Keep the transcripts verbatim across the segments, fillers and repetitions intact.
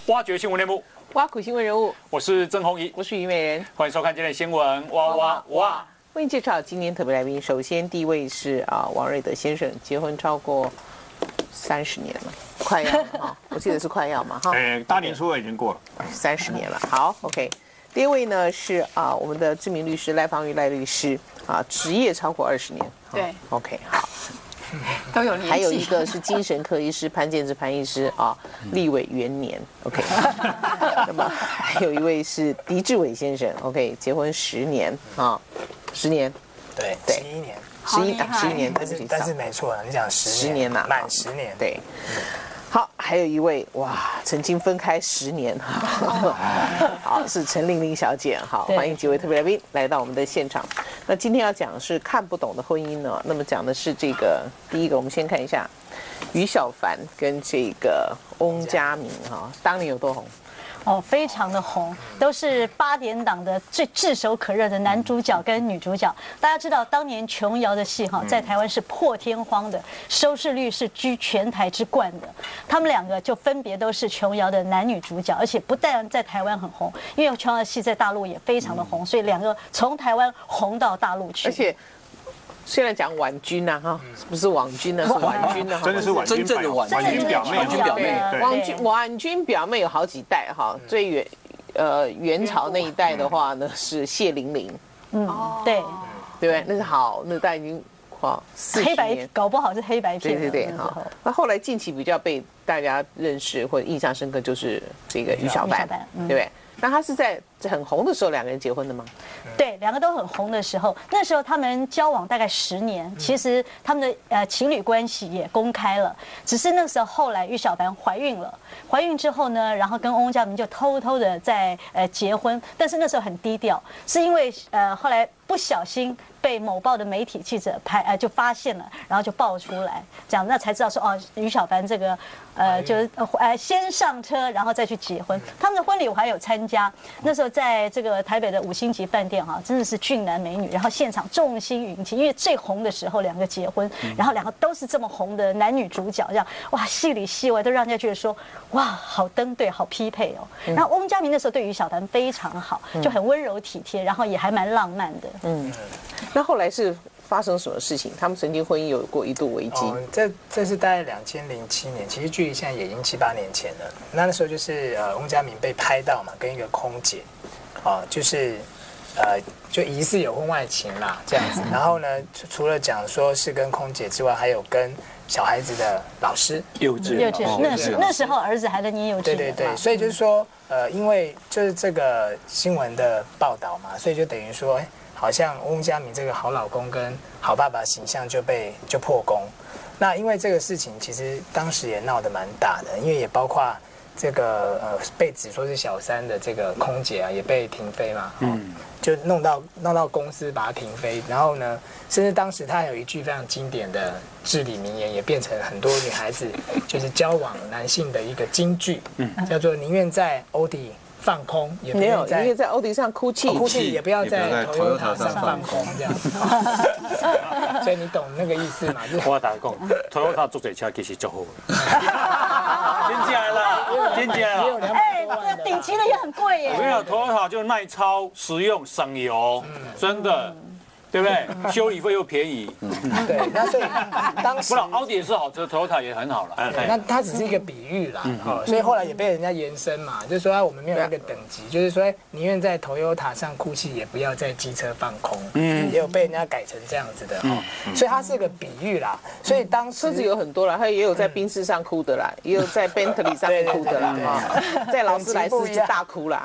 挖掘新闻内幕， 挖苦新闻人物， 我是曾弘仪， 我是虞美人， 欢迎收看今天的新闻哇哇哇。 为您介绍今天特别来宾，首先第一位是啊王瑞德先生，结婚超过三十年了，快要哈，我记得是快要嘛哈。 哎，大年初二已经过了， 三十年了。好 ，OK。第二位呢是啊我们的知名律师赖芳玉赖律师啊，职业超过二十年。 对 ，OK 好。 都有年纪。 还有一个是精神科医师潘建志潘医师啊，立委元年 ，OK。那么还有一位是狄志伟先生 ，OK， 结婚十年啊，十年， 对， 对十一年， 十一啊，十一年， 但是但是没错，你讲十十年呐， 满十年， 对。好，还有一位哇，曾经分开十年，好是陈玲玲小姐，好，欢迎几位特别来宾来到我们的现场。那今天要讲的是看不懂的婚姻呢，那么讲的是这个第一个，我们先看一下于小凡跟这个翁佳明哈，当年有多红？ 哦，非常的红，都是八点档的最炙手可热的男主角跟女主角。大家知道，当年琼瑶的戏哈，在台湾是破天荒的，收视率是居全台之冠的。他们两个就分别都是琼瑶的男女主角，而且不但在台湾很红，因为琼瑶的戏在大陆也非常的红，所以两个从台湾红到大陆去。 而且虽然讲婉君呐哈，不是网君呢，是婉君呢， 真的是婉君， 真正的婉婉君表妹， 婉君表妹， 婉君婉君表妹有好几代哈，最远呃元朝那一代的话呢是谢玲玲， 嗯，对， 对不对？那是好，那代已经哇四十年， 搞不好是黑白片。 对对对哈。那后来近期比较被大家认识或者印象深刻就是这个于小凡，对不对？那他是在很红的时候两个人结婚的吗？ 对，两个都很红的时候，那时候他们交往大概十年，其实他们的呃情侣关系也公开了，只是那时候后来于小凡怀孕了，怀孕之后呢，然后跟翁佳明就偷偷的在呃结婚，但是那时候很低调，是因为呃后来不小心被某报的媒体记者拍呃就发现了，然后就爆出来，这样那才知道说哦于小凡这个呃就是呃先上车，然后再去结婚。他们的婚礼我还有参加，那时候在这个台北的五星级饭店哈，真的是俊男美女，然后现场众星云集，因为最红的时候两个结婚，然后两个都是这么红的男女主角，这样哇戏里戏外都让人家觉得说哇好登对，好匹配哦。然后翁佳明那时候对于小凡非常好，就很温柔体贴，然后也还蛮浪漫的。嗯， 那后来是发生什么事情？他们曾经婚姻有过一度危机。 哦，这这是大概两千零七年，其实距离现在也已经七八年前了。那那时候就是呃，翁佳明被拍到嘛，跟一个空姐，哦，就是呃，就疑似有婚外情啦这样子。然后呢，除了讲说是跟空姐之外，还有跟小孩子的老师， 幼稚幼稚，那时那时候儿子还在念幼稚园。 对对对，所以就是说，呃，因为就是这个新闻的报道嘛，所以就等于说，哎。好像翁佳明这个好老公跟好爸爸形象就被就破功。那因为这个事情，其实当时也闹得蛮大的，因为也包括这个呃被指说是小三的这个空姐啊，也被停飞嘛，嗯，就弄到弄到公司把它停飞。然后呢，甚至当时他有一句非常经典的至理名言，也变成很多女孩子就是交往男性的一个金句，嗯，叫做宁愿在欧迪。放空也没有，因为在欧迪上哭泣， 哭泣也不要在头油塔上放空这样子。所以你懂那个意思嘛？ 我打讲，头油塔坐这车其实就好了，捡起来了，捡起来了。 哎，这顶级的也很贵耶。 没有，头油塔就耐操、实用、省油，真的。对不对？修理费又便宜， 对，那所以当时不了，奥迪也是好车，Toyota也很好了。 那它只是一个比喻啦，哦，所以后来也被人家延伸嘛，就是说我们没有一个等级，就是说宁愿在 Toyota上哭泣，也不要在机车放空，嗯，也有被人家改成这样子的哦，所以它是个比喻啦。所以当时车子有很多啦，它也有在宾士上哭的啦，也有在 Bentley 上哭的啦，哈，在劳斯莱斯就大哭啦，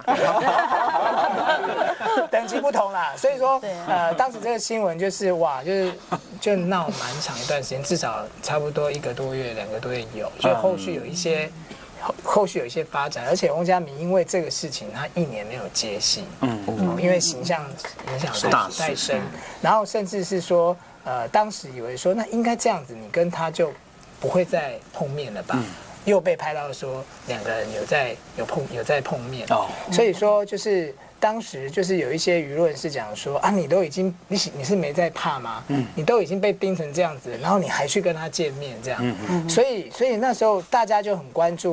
等级不同啦。所以说，呃，当时这个。新闻就是哇，就是就闹蛮长一段时间，至少差不多一个多月、两个多月有，所以后续有一些后后续有一些发展，而且翁佳明因为这个事情，他一年没有接戏，嗯，因为形象影响太深，然后甚至是说，呃，当时以为说那应该这样子，你跟他就不会再碰面了吧？又被拍到说两个人有在有碰有在碰面，哦，所以说就是。当时就是有一些舆论是讲说啊，你都已经你你是没在怕吗？嗯，你都已经被盯成这样子，然后你还去跟他见面这样，嗯嗯，所以所以那时候大家就很关注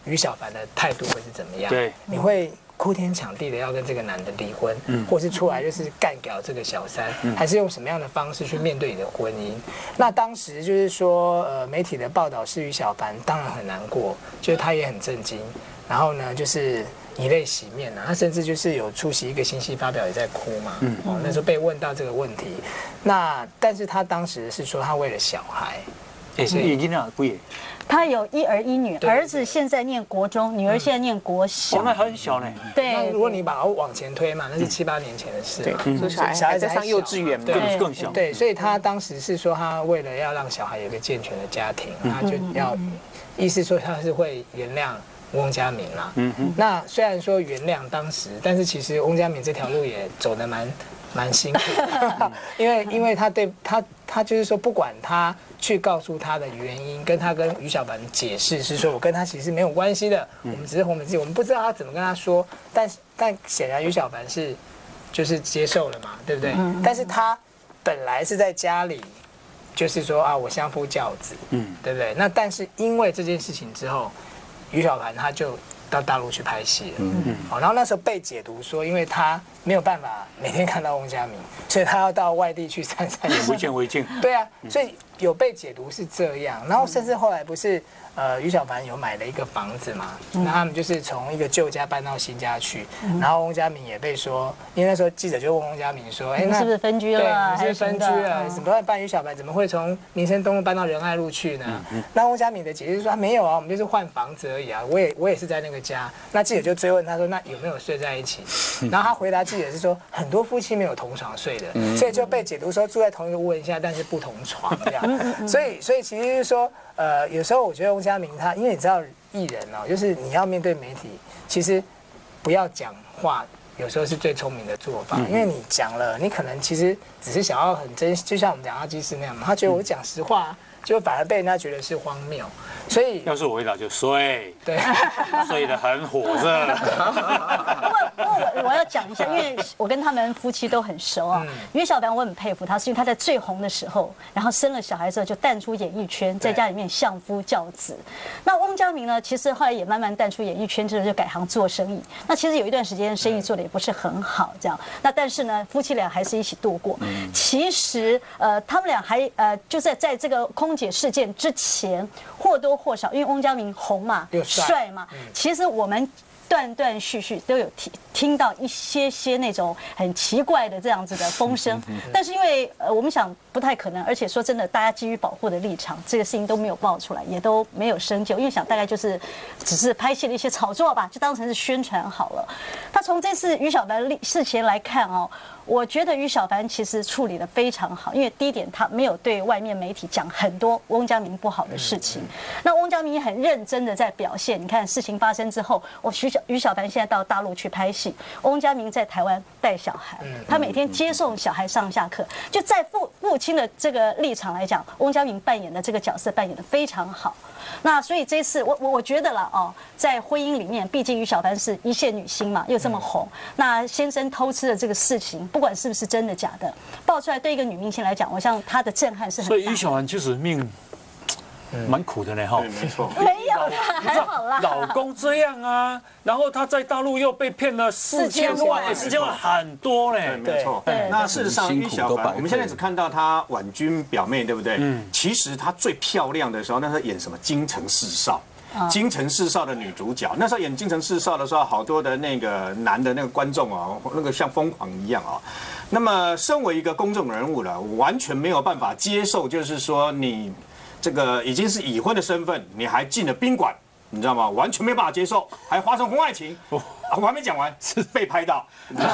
于小凡的态度会是怎么样？ 对， 你会哭天抢地的要跟这个男的离婚，嗯，或是出来就是干掉这个小三，嗯、还是用什么样的方式去面对你的婚姻？那当时就是说，呃，媒体的报道是于小凡当然很难过，就是他也很震惊，然后呢，就是以泪洗面啊，他甚至就是有出席一个信息发表也在哭嘛，嗯，哦，那时候被问到这个问题，那但是他当时是说他为了小孩， 哎，是已经啊，不也？ 他有一儿一女，儿子现在念国中，女儿现在念国小， 哦，那很小呢。 对， 那如果你把它往前推嘛，那是七八年前的事嘛， 对，所以小孩小孩在上幼稚园嘛， 对，更小。 对，所以他当时是说，他为了要让小孩有一个健全的家庭，他就要，意思说他是会原谅翁佳明啦。嗯嗯。那虽然说原谅当时，但是其实翁佳明这条路也走得蛮蛮辛苦的，因为因为他对他他就是说，不管他去告诉他的原因，跟他跟于小凡解释是说，我跟他其实没有关系的，我们只是红粉知己，我们不知道他怎么跟他说，但但显然于小凡是就是接受了嘛，对不对？嗯、但是他本来是在家里，就是说啊，我相夫教子，嗯，对不对？那但是因为这件事情之后，于小凡他就到大陆去拍戏了，嗯嗯，好，然后那时候被解读说，因为他没有办法每天看到翁佳明，所以他要到外地去散散心， 为见为净。 对啊，所以有被解读是这样，然后甚至后来不是呃于小凡有买了一个房子嘛，那他们就是从一个旧家搬到新家去，然后翁佳明也被说，因为那时候记者就问翁佳明说，哎，那是不是分居了？ 对，是分居了，怎么办？于小凡怎么会从民生东路搬到仁爱路去呢？那翁佳明的解释说没有啊，我们就是换房子而已啊，我也我也是在那个家。那记者就追问他说，那有没有睡在一起？然后他回答记者是说，很多夫妻没有同床睡的，所以就被解读说住在同一个屋檐下，但是不同床这样。所以，所以其实是说，呃，有时候我觉得翁佳明他，因为你知道艺人哦，就是你要面对媒体，其实不要讲话，有时候是最聪明的做法，因为你讲了，你可能其实只是想要很真，就像我们讲阿基斯那样嘛，他觉得我讲实话，就反而被人家觉得是荒谬。所以要是我回答就睡， 对， 睡得很火热。 不过，不过我我要讲一下，因为我跟他们夫妻都很熟啊。于小凡我很佩服他，是因为他在最红的时候，然后生了小孩之后就淡出演艺圈，在家里面相夫教子。那翁佳明呢，其实后来也慢慢淡出演艺圈之后，就改行做生意。那其实有一段时间生意做的也不是很好，这样。那但是呢，夫妻俩还是一起度过。其实呃，他们俩还呃，就在在这个空姐事件之前，或多或少，因为翁佳明红嘛，帅嘛，其实我们断断续续都有听听到一些些那种很奇怪的这样子的风声，但是因为呃我们想不太可能，而且说真的，大家基于保护的立场，这个事情都没有爆出来，也都没有深究，因为想大概就是只是拍戏的一些炒作吧，就当成是宣传好了。那从这次于小凡事前来看哦。我觉得于小凡其实处理得非常好，因为第一点他没有对外面媒体讲很多翁佳明不好的事情，那翁佳明也很认真的在表现。你看事情发生之后，我徐小于小凡现在到大陆去拍戏，翁佳明在台湾带小孩，他每天接送小孩上下课，就在父父亲的这个立场来讲，翁佳明扮演的这个角色扮演得非常好。那所以这次我我我觉得了哦，在婚姻里面，毕竟于小凡是一线女星嘛，又这么红，那先生偷吃的这个事情，不管是不是真的假的，爆出来对一个女明星来讲，我想她的震撼是很大的。 所以于小凡其实命蛮苦的呢，哈。 对，没错。 没有啦，还好啦。 老公这样啊，然后他在大陆又被骗了四千万，四千万很多嘞。 对，没错。那事实上，于小凡，我们现在只看到她婉君表妹，对不对？嗯。其实她最漂亮的时候，那时候演什么《京城四少》。京城四少的女主角，那时候演京城四少的时候，好多的那个男的那个观众啊，那个像疯狂一样啊。那么，身为一个公众人物了，完全没有办法接受，就是说你这个已经是已婚的身份，你还进了宾馆，你知道吗？完全没办法接受，还发生婚外情。我还没讲完，是被拍到。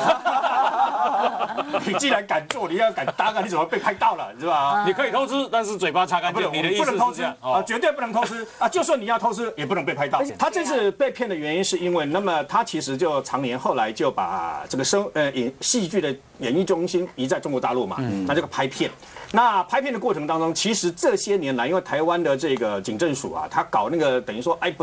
你既然敢做，你要敢搭啊，你怎么被拍到了，是吧？ 你可以偷吃，但是嘴巴擦干净。你的意思是这样啊？绝对不能偷吃啊！就算你要偷吃，也不能被拍到。他这次被骗的原因是因为，那么他其实就常年后来就把这个生呃演戏剧的演艺中心移在中国大陆嘛，那这个拍片。那拍片的过程当中，其实这些年来，因为台湾的这个警政署啊，他搞那个等于说哎不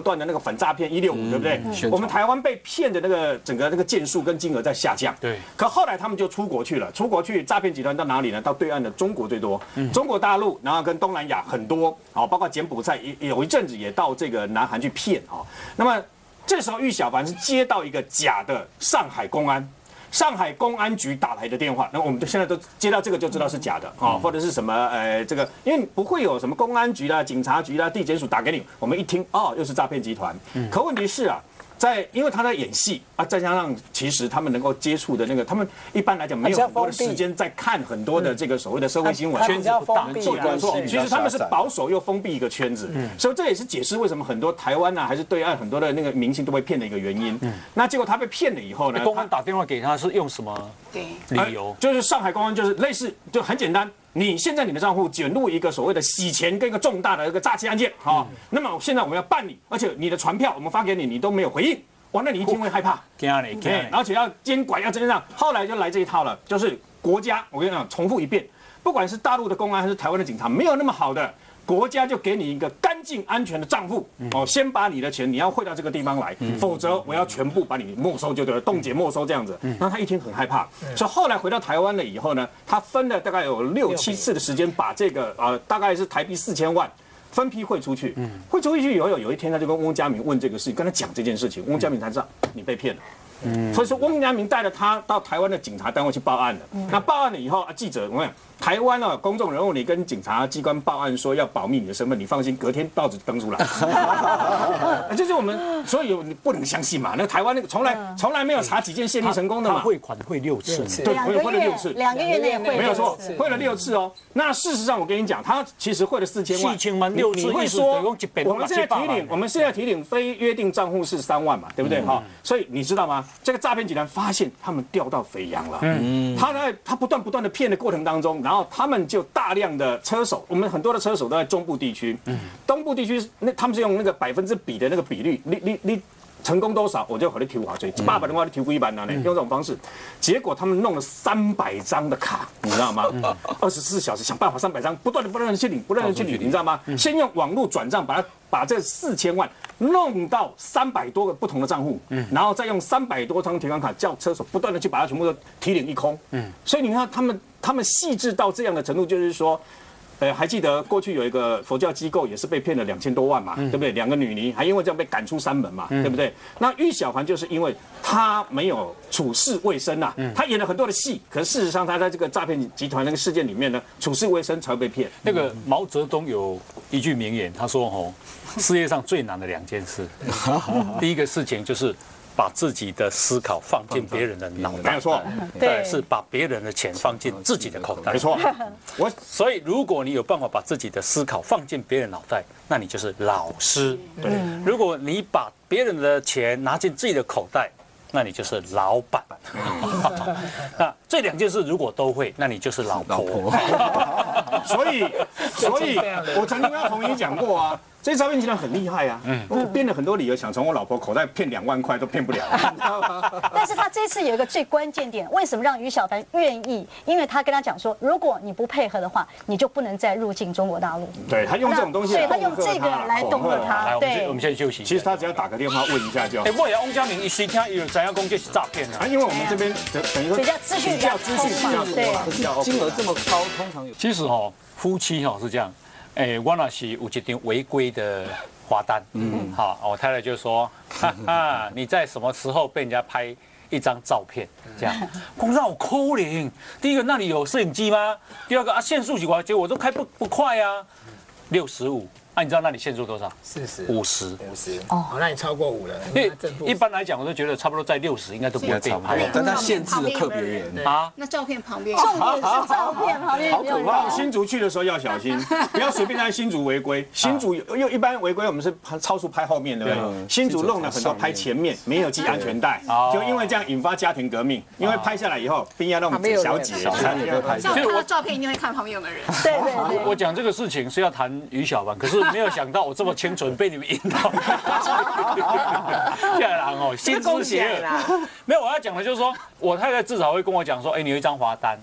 段的那个反诈骗一六五，对不对？我们台湾被骗的那个整个那个件数跟金额在下降。 对。 可后来他们就出国去了，出国去诈骗集团到哪里呢？到对岸的中国最多，中国大陆，然后跟东南亚很多，好，包括柬埔寨也有一阵子也到这个南韩去骗啊。那么这时候玉小凡是接到一个假的上海公安。上海公安局打来的电话，那我们现在都接到这个就知道是假的啊，或者是什么呃这个，因为不会有什么公安局啦、警察局啦、地检署打给你，我们一听哦又是诈骗集团。可问题是啊，在因为他在演戏啊，再加上其实他们能够接触的那个，他们一般来讲没有很多的时间在看很多的这个所谓的社会新闻， 圈子不大， 做工作，其实他们是保守又封闭一个圈子，所以这也是解释为什么很多台湾啊还是对岸很多的那个明星都被骗的一个原因。那结果他被骗了以后呢， 公安打电话给他是用什么理由？ 就是上海公安就是类似就很简单。你现在你的账户卷入一个所谓的洗钱跟一个重大的一个诈欺案件，好，那么现在我们要办理，而且你的传票我们发给你，你都没有回应，哇，那你一定会害怕，而且要监管要怎样？后来就来这一套了，就是国家，我跟你讲，重复一遍，不管是大陆的公安还是台湾的警察，没有那么好的。国家就给你一个干净安全的账户哦，先把你的钱你要汇到这个地方来，否则我要全部把你没收就对了，冻结没收这样子。那他一听很害怕，所以后来回到台湾了以后呢，他分了大概有六七次的时间，把这个呃大概是台币四千万分批汇出去。汇出去以后，有有一天他就跟翁佳明问这个事，跟他讲这件事情，翁佳明才知道你被骗了。所以说翁佳明带着他到台湾的警察单位去报案了。那报案了以后啊，记者我讲。台湾啊，公众人物，你跟警察机关报案说要保密你的身份，你放心，隔天报纸登出来。这是我们，所以你不能相信嘛。那台湾那个从来从来没有查几件泄密成功的嘛。 他汇款汇六次， 对，汇汇了六次， 两个月内汇， 没有错，汇了六次哦。那事实上，我跟你讲，他其实汇了四千万， 四千万六次， 你会说我们现在提领，我们现在提领非约定账户是三万嘛，对不对？哈，所以你知道吗？这个诈骗集团发现他们掉到肥羊了。嗯，他在他不断不断的骗的过程当中，然后他们就大量的车手，我们很多的车手都在中部地区，东部地区那他们是用那个百分之比的那个比率，你你你成功多少我就和你提华税，八百的话你提过一百呢，用这种方式，结果他们弄了三百张的卡，你知道吗？二十四小时想办法三百张，不断的不断的去领，不断的去领，你知道吗？先用网络转账把它把这四千万弄到三百多个不同的账户，然后再用三百多张提款卡叫车手不断的去把它全部都提领一空。所以你看他们他们细致到这样的程度，就是说。呃，还记得过去有一个佛教机构也是被骗了两千多万嘛，对不对？两个女尼还因为这样被赶出山门嘛，对不对？那玉小凡就是因为他没有处事卫生呐，他演了很多的戏，可是事实上他在这个诈骗集团那个事件里面呢，处事卫生才会被骗。 那个毛泽东有一句名言，他说：“哦，世界上最难的两件事，第一个事情就是。”把自己的思考放进别人的脑袋， 没有错。 对，是把别人的钱放进自己的口袋， 没错。 我所以，如果你有办法把自己的思考放进别人脑袋，那你就是老师。对，如果你把别人的钱拿进自己的口袋，那你就是老板。那这两件事如果都会，那你就是老婆。 所以，所以我曾经跟同你讲过啊。这诈骗集团很厉害啊！我编了很多理由，想从我老婆口袋骗两万块都骗不了。 但是他这次有一个最关键点，为什么让于小凡愿意？因为他跟他讲说，如果你不配合的话，你就不能再入境中国大陆。 对他用这种东西， 所以他用这个来恫吓他。 对，我们先休息。 其实他只要打个电话问一下就。 哎，我也翁佳明一时听有怎样讲这是诈骗啊？ 因为我们这边等于说比较资讯比较资讯比较多， 金额这么高，通常有。 其实哦，夫妻哈是这样。哎，我那是有一张违规的罚单，嗯，好，我太太就说，哈哈，你在什么时候被人家拍一张照片？这样，我让我扣零。第一个，那里有摄影机吗？第二个啊，限速几块？结果我都开不不快啊，六十五。那你知道那里限速多少？ 四十。 五十。 五十。哦，那你超过五了。 因为一般来讲，我都觉得差不多在六十应该都不会被拍。 但它限制的特别严啊。那照片旁边。 重点是照片旁边。 好可怕！新竹去的时候要小心，不要随便在新竹违规。新竹又一般违规，我们是超速拍后面，对不对？新竹弄了很多拍前面，没有系安全带，就因为这样引发家庭革命。因为拍下来以后，边要那种小姐， 小三也会拍。照片照片一定会看旁边有个人。 对对对。 我讲这个事情是要谈于小凡，可是。没有想到我这么清纯被你们引导，下来哦，心知邪恶。没有，我要讲的就是说，我太太至少会跟我讲说，哎，你有一张罚单，嗯，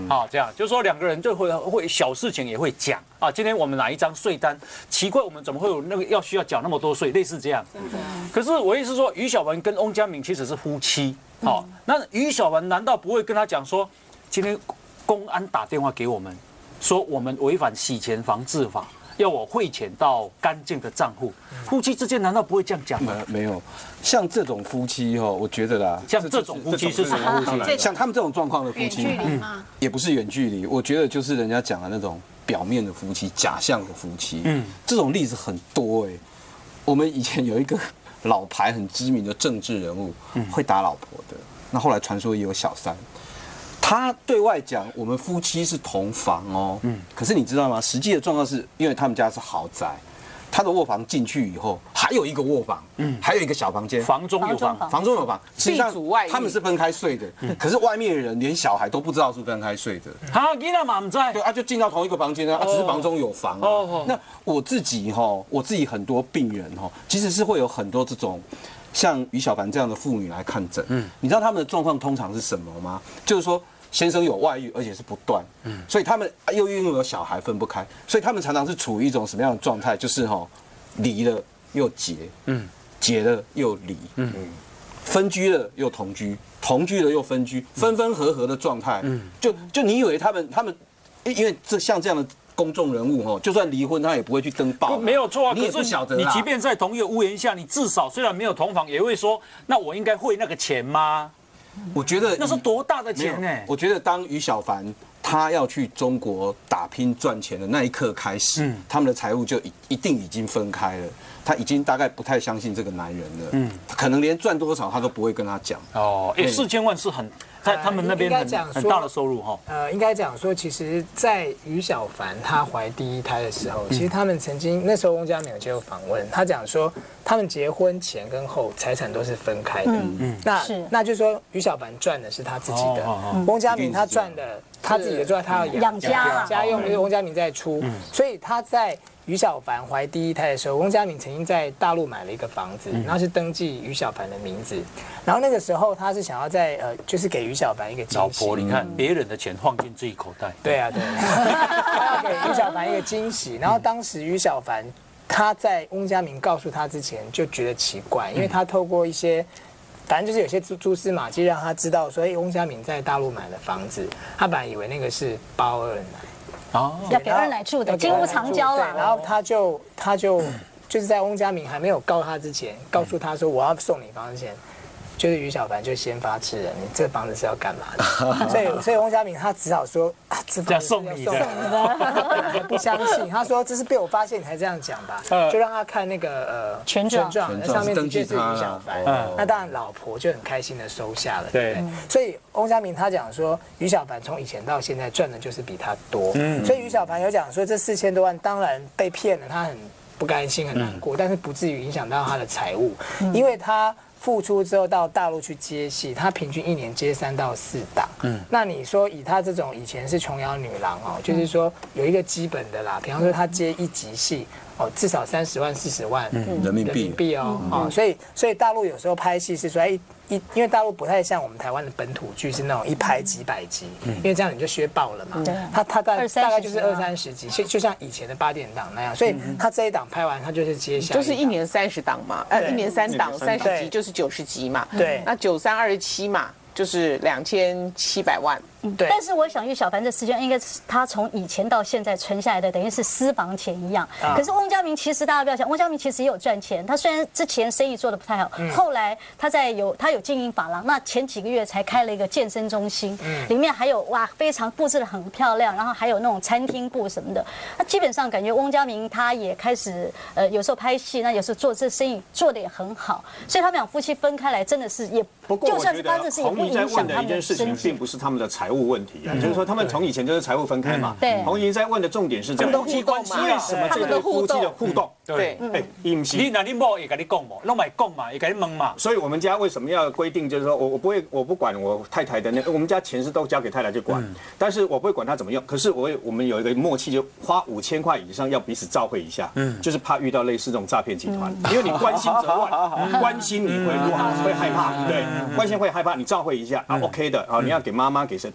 嗯，好，这样就是说两个人就会会小事情也会讲啊。今天我们哪一张税单奇怪，我们怎么会有那个要需要缴那么多税？类似这样。可是我意思是说，于小凡跟翁佳明其实是夫妻。好，那于小凡难道不会跟他讲说，今天公安打电话给我们，说我们违反洗钱防治法？要我汇钱到干净的账户，夫妻之间难道不会这样讲吗？ 没有，像这种夫妻哈，我觉得啦， 像这种夫妻是什么夫妻？ 像他们这种状况的夫妻， 远距离吗？ 也不是远距离，我觉得就是人家讲的那种表面的夫妻、假象的夫妻。嗯，这种例子很多哎。我们以前有一个老牌很知名的政治人物，会打老婆的，那后来传说也有小三。他对外讲我们夫妻是同房哦，嗯，可是你知道吗？实际的状况是因为他们家是豪宅，他的卧房进去以后还有一个卧房，嗯，还有一个小房间， 房中有房， 房中有房，实际上他们是分开睡的，可是外面的人连小孩都不知道是分开睡的。 哈，你那嘛不在， 对啊，就进到同一个房间啊，只是房中有房啊。那我自己哈，我自己很多病人哈，其实是会有很多这种。像于小凡这样的妇女来看诊，嗯，你知道他们的状况通常是什么吗？就是说先生有外遇，而且是不断，嗯，所以他们又因为有小孩分不开，所以他们常常是处于一种什么样的状态？就是哈，离了又结，嗯，结了又离，嗯，分居了又同居，同居了又分居，分分合合的状态，嗯，就就你以为他们他们，因为这像这样的。公众人物哦，就算离婚，他也不会去登报。 没有错啊， 你也不晓得。 你即便在同一个屋檐下，你至少虽然没有同房，也会说，那我应该汇那个钱吗？ 我觉得那是多大的钱呢？ 我觉得当于小凡他要去中国打拼赚钱的那一刻开始，嗯，他们的财务就一一定已经分开了。他已经大概不太相信这个男人了，嗯，可能连赚多少他都不会跟他讲。哦， 哎，四千万是很在他们那边很很大的收入哈。 呃，应该讲说，其实，在于小凡她怀第一胎的时候，其实他们曾经那时候翁佳明有接受访问，他讲说，他们结婚前跟后财产都是分开的。嗯嗯，那那就是说，于小凡赚的是他自己的，翁佳明他赚的他自己的赚，他要养家家用，就是翁佳明在出，所以他在。于小凡怀第一胎的时候，翁佳明曾经在大陆买了一个房子，然后是登记于小凡的名字。然后那个时候他是想要在呃，就是给于小凡一个惊喜。 老婆，你看别人的钱放进自己口袋。 对啊，对。他要给于小凡一个惊喜。然后当时于小凡他在翁佳明告诉他之前就觉得奇怪，因为他透过一些。反正就是有些蛛蛛丝马迹让他知道，所以翁佳明在大陆买了房子，他本来以为那个是包二奶。哦， 要给二奶住的，金屋藏娇了。 然后他就他就就是在翁佳明还没有告他之前，告诉他说我要送你房子钱，就是于小凡就先发制人，你这房子是要干嘛的？所以所以翁佳明他只好说啊，这房子送你的， 还不相信。他说这是被我发现你才这样讲吧，就让他看那个呃权状， 那上面的确是于小凡。那当然老婆就很开心的收下了，对不对？所以翁佳明他讲说，于小凡从以前到现在赚的就是比他多，所以于小凡有讲说这四千多万当然被骗了，他很不甘心很难过，但是不至于影响到他的财务，因为他。复出之后到大陆去接戏，他平均一年接三到四档。嗯，那你说以他这种以前是琼瑶女郎哦，就是说有一个基本的啦，比方说他接一集戏哦，至少三十万四十万人民币币哦，哦，所以所以大陆有时候拍戏是说哎。一，因为大陆不太像我们台湾的本土剧是那种一拍几百集，因为这样你就削爆了嘛。他他大大概就是二三十集，就就像以前的八点档那样，所以他这一档拍完，他就是接下来就是一年三十档嘛，呃，一年三档三十集就是九十集嘛。 对， 那九三二十七嘛，就是两千七百万。 对， 但是我想于小凡这四千应该是他从以前到现在存下来的，等于是私房钱一样。啊、可是翁佳明其实大家不要想，翁佳明其实也有赚钱。他虽然之前生意做得不太好，嗯、后来他在有他有经营发廊，那前几个月才开了一个健身中心，嗯、里面还有哇非常布置得很漂亮，然后还有那种餐厅部什么的。那基本上感觉翁佳明他也开始呃有时候拍戏，那有时候做这生意做得也很好，所以他们俩夫妻分开来真的是也不过就算是发生事也不影响他们的事情，并不是他们的财务问题啊，就是说他们从以前就是财务分开嘛。对，洪怡在问的重点是这样，夫妻关系为什么这对夫妻的互动？对，哎，你你那你某也跟你讲嘛，弄买讲嘛，也跟你问嘛。所以我们家为什么要规定，就是说我我不会我不管我太太的那，我们家钱是都交给太太去管，但是我不会管她怎么用。可是我我们有一个默契，就花五千块以上要彼此照会一下，嗯，就是怕遇到类似这种诈骗集团，因为你关心则乱，关心你会会害怕，对，关心会害怕，你照会一下啊 ，OK 的啊，你要给妈妈给谁都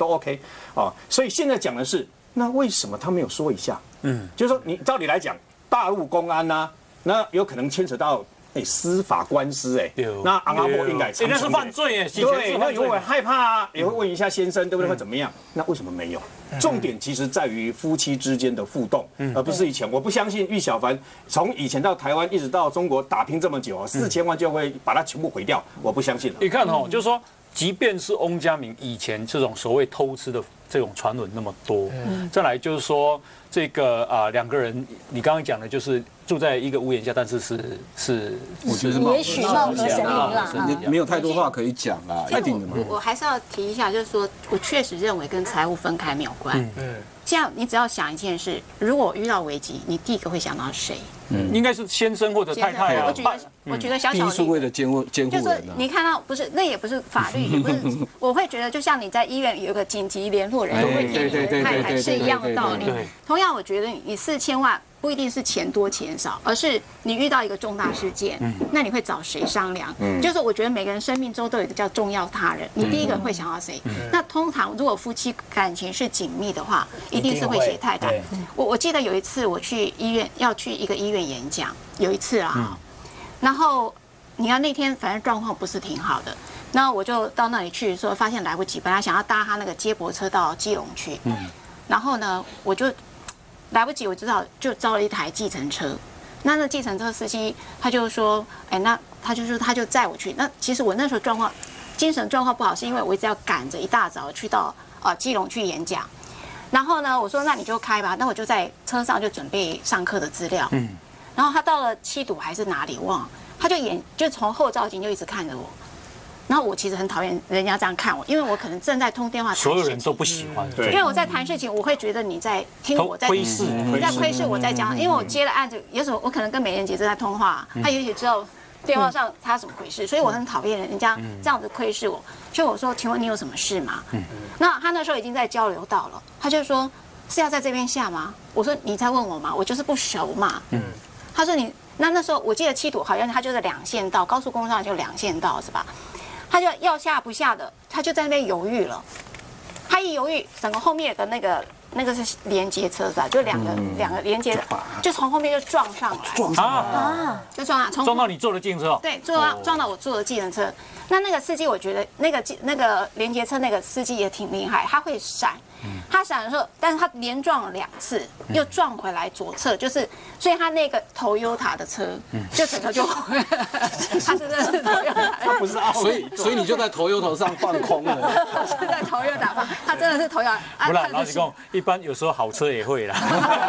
都 OK 哦。所以现在讲的是，那为什么他没有说一下？嗯，就是说你照理来讲，大陆公安呐、啊，那有可能牵扯到。哎，司法官司哎，那昂阿莫应该那是犯罪哎， 对，那也会害怕啊，也会问一下先生，对不对？会怎么样？那为什么没有？重点其实在于夫妻之间的互动，而不是以前。我不相信喻小凡从以前到台湾一直到中国打拼这么久，四千万就会把它全部毁掉，我不相信了。 你看哦，就是说，即便是翁佳明以前这种所谓偷吃的这种传闻那么多，再来就是说这个啊两个人，你刚刚讲的就是。住在一个屋檐下，但是是是， 我觉得也许貌合神离啦， 没有太多话可以讲啦，一定的嘛。 我还是要提一下，就是说我确实认为跟财务分开没有关。嗯，这样你只要想一件事，如果遇到危机，你第一个会想到谁？ 嗯，应该是先生或者太太啊。 我觉得，我觉得小小第一是为了监护监护人。 就是你看到不是，那也不是法律，也不是。我会觉得，就像你在医院有一个紧急联络人，我会给你的太太是一样的道理。同样，我觉得你四千万。不一定是钱多钱少，而是你遇到一个重大事件，那你会找谁商量？就是我觉得每个人生命中都有一个叫重要他人，你第一个会想到谁？那通常如果夫妻感情是紧密的话，一定是会写太太。我我记得有一次我去医院要去一个医院演讲，有一次啊，然后你看那天反正状况不是挺好的，那我就到那里去的时候发现来不及，本来想要搭他那个接驳车到基隆去，然后呢我就。来不及，我知道就招了一台计程车。那那计程车司机他就说，哎，那他就说他就载我去。那其实我那时候状况，精神状况不好，是因为我一直要赶着一大早去到啊基隆去演讲。然后呢，我说那你就开吧。那我就在车上就准备上课的资料。嗯。然后他到了七堵还是哪里忘了，他就眼就从后照镜就一直看着我。然后我其实很讨厌人家这样看我，因为我可能正在通电话谈事情， 所有人都不喜欢。 对，因为我在谈事情，我会觉得你在听我在窥视， 你在窥视我在讲，因为我接了案子，有时候我可能跟美莲姐正在通话，她也许知道电话上她怎么回事，所以我很讨厌人家这样子窥视我。所以我说，请问你有什么事吗？那他那时候已经在交流道了，他就说是要在这边下吗？我说你在问我吗？我就是不熟嘛。他说你那那时候我记得七堵好像他就是两线道，高速公路上就两线道是吧？他就要下不下的，他就在那边犹豫了。他一犹豫，整个后面的那个那个是连接车是吧？就两个两个连接，就从后面就撞上来， 撞上啊， 就撞上， 撞到你坐的计程车。 对，撞到撞到我坐的计程车。那那个司机，我觉得那个那个连接车那个司机也挺厉害，他会闪。他闪的时候，但是他连撞了两次，又撞回来左侧，就是，所以他那个Toyota的车就整个就，他真的是Toyota， 他不是奥迪， 所以所以你就在Toyota上放空了， 是在Toyota放，他真的是Toyota。 不然老实讲，一般有时候好车也会啦。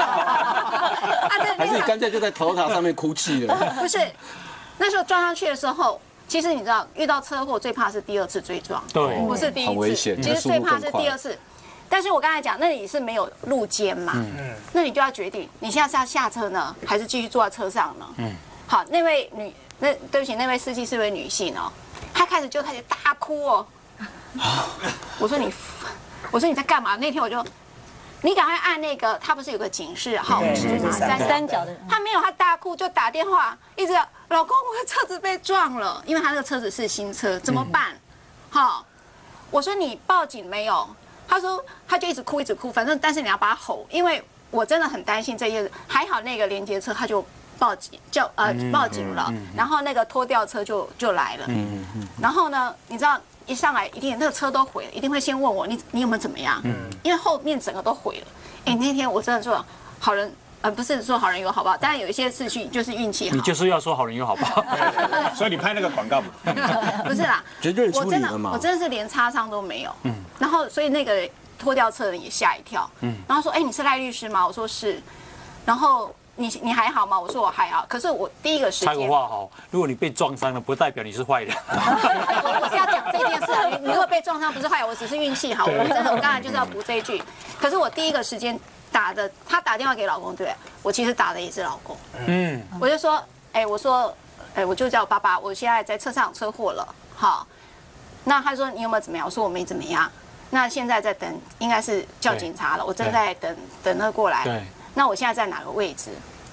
还是你干脆就在Toyota上面哭泣了？ 不是，那时候撞上去的时候。其实你知道，遇到车祸最怕是第二次追撞， 对， 不是第一次。 很危险， 其实最怕是第二次。但是我刚才讲，那里是没有路肩嘛，嗯，那你就要决定，你现在是要下车呢，还是继续坐在车上呢？嗯，好，那位女，那对不起，那位司机是位女性哦，她开始就开始大哭哦。我说你，我说你在干嘛？那天我就。你赶快按那个，他不是有个警示号志吗？ 三三角的， 他没有，他大哭就打电话，一直老公，我的车子被撞了，因为他那个车子是新车，怎么办？好，我说你报警没有？他说他就一直哭一直哭，反正但是你要把他吼，因为我真的很担心这些。还好那个连接车他就报警叫呃报警了，然后那个拖吊车就就来了，然后呢，你知道？一上来一定那个车都毁了，一定会先问我你你有没有怎么样？嗯，因为后面整个都毁了。哎，那天我真的说好人，呃，不是说好人有好报，当然有一些事情就是运气好。 你就是要说好人有好报， 所以你拍那个广告嘛？ 不是啦，我真的我真的是连擦伤都没有。嗯，然后所以那个拖吊车的人也吓一跳。嗯，然后说哎你是赖律师吗？我说是，然后。你你还好吗？我说我还好，可是我第一个时间。 插个话哈，如果你被撞伤了，不代表你是坏人。 我是要讲这件事啊，你如果被撞伤不是坏人，我只是运气好。我真的，我刚才就是要补这一句。可是我第一个时间打的，他打电话给老公，对我其实打的也是老公。嗯，我就说，哎，我说，哎，我就叫爸爸，我现在在车上有车祸了，好。那他说你有没有怎么样？我说我没怎么样。那现在在等，应该是叫警察了，我正在等等他过来。对。那我现在在哪个位置？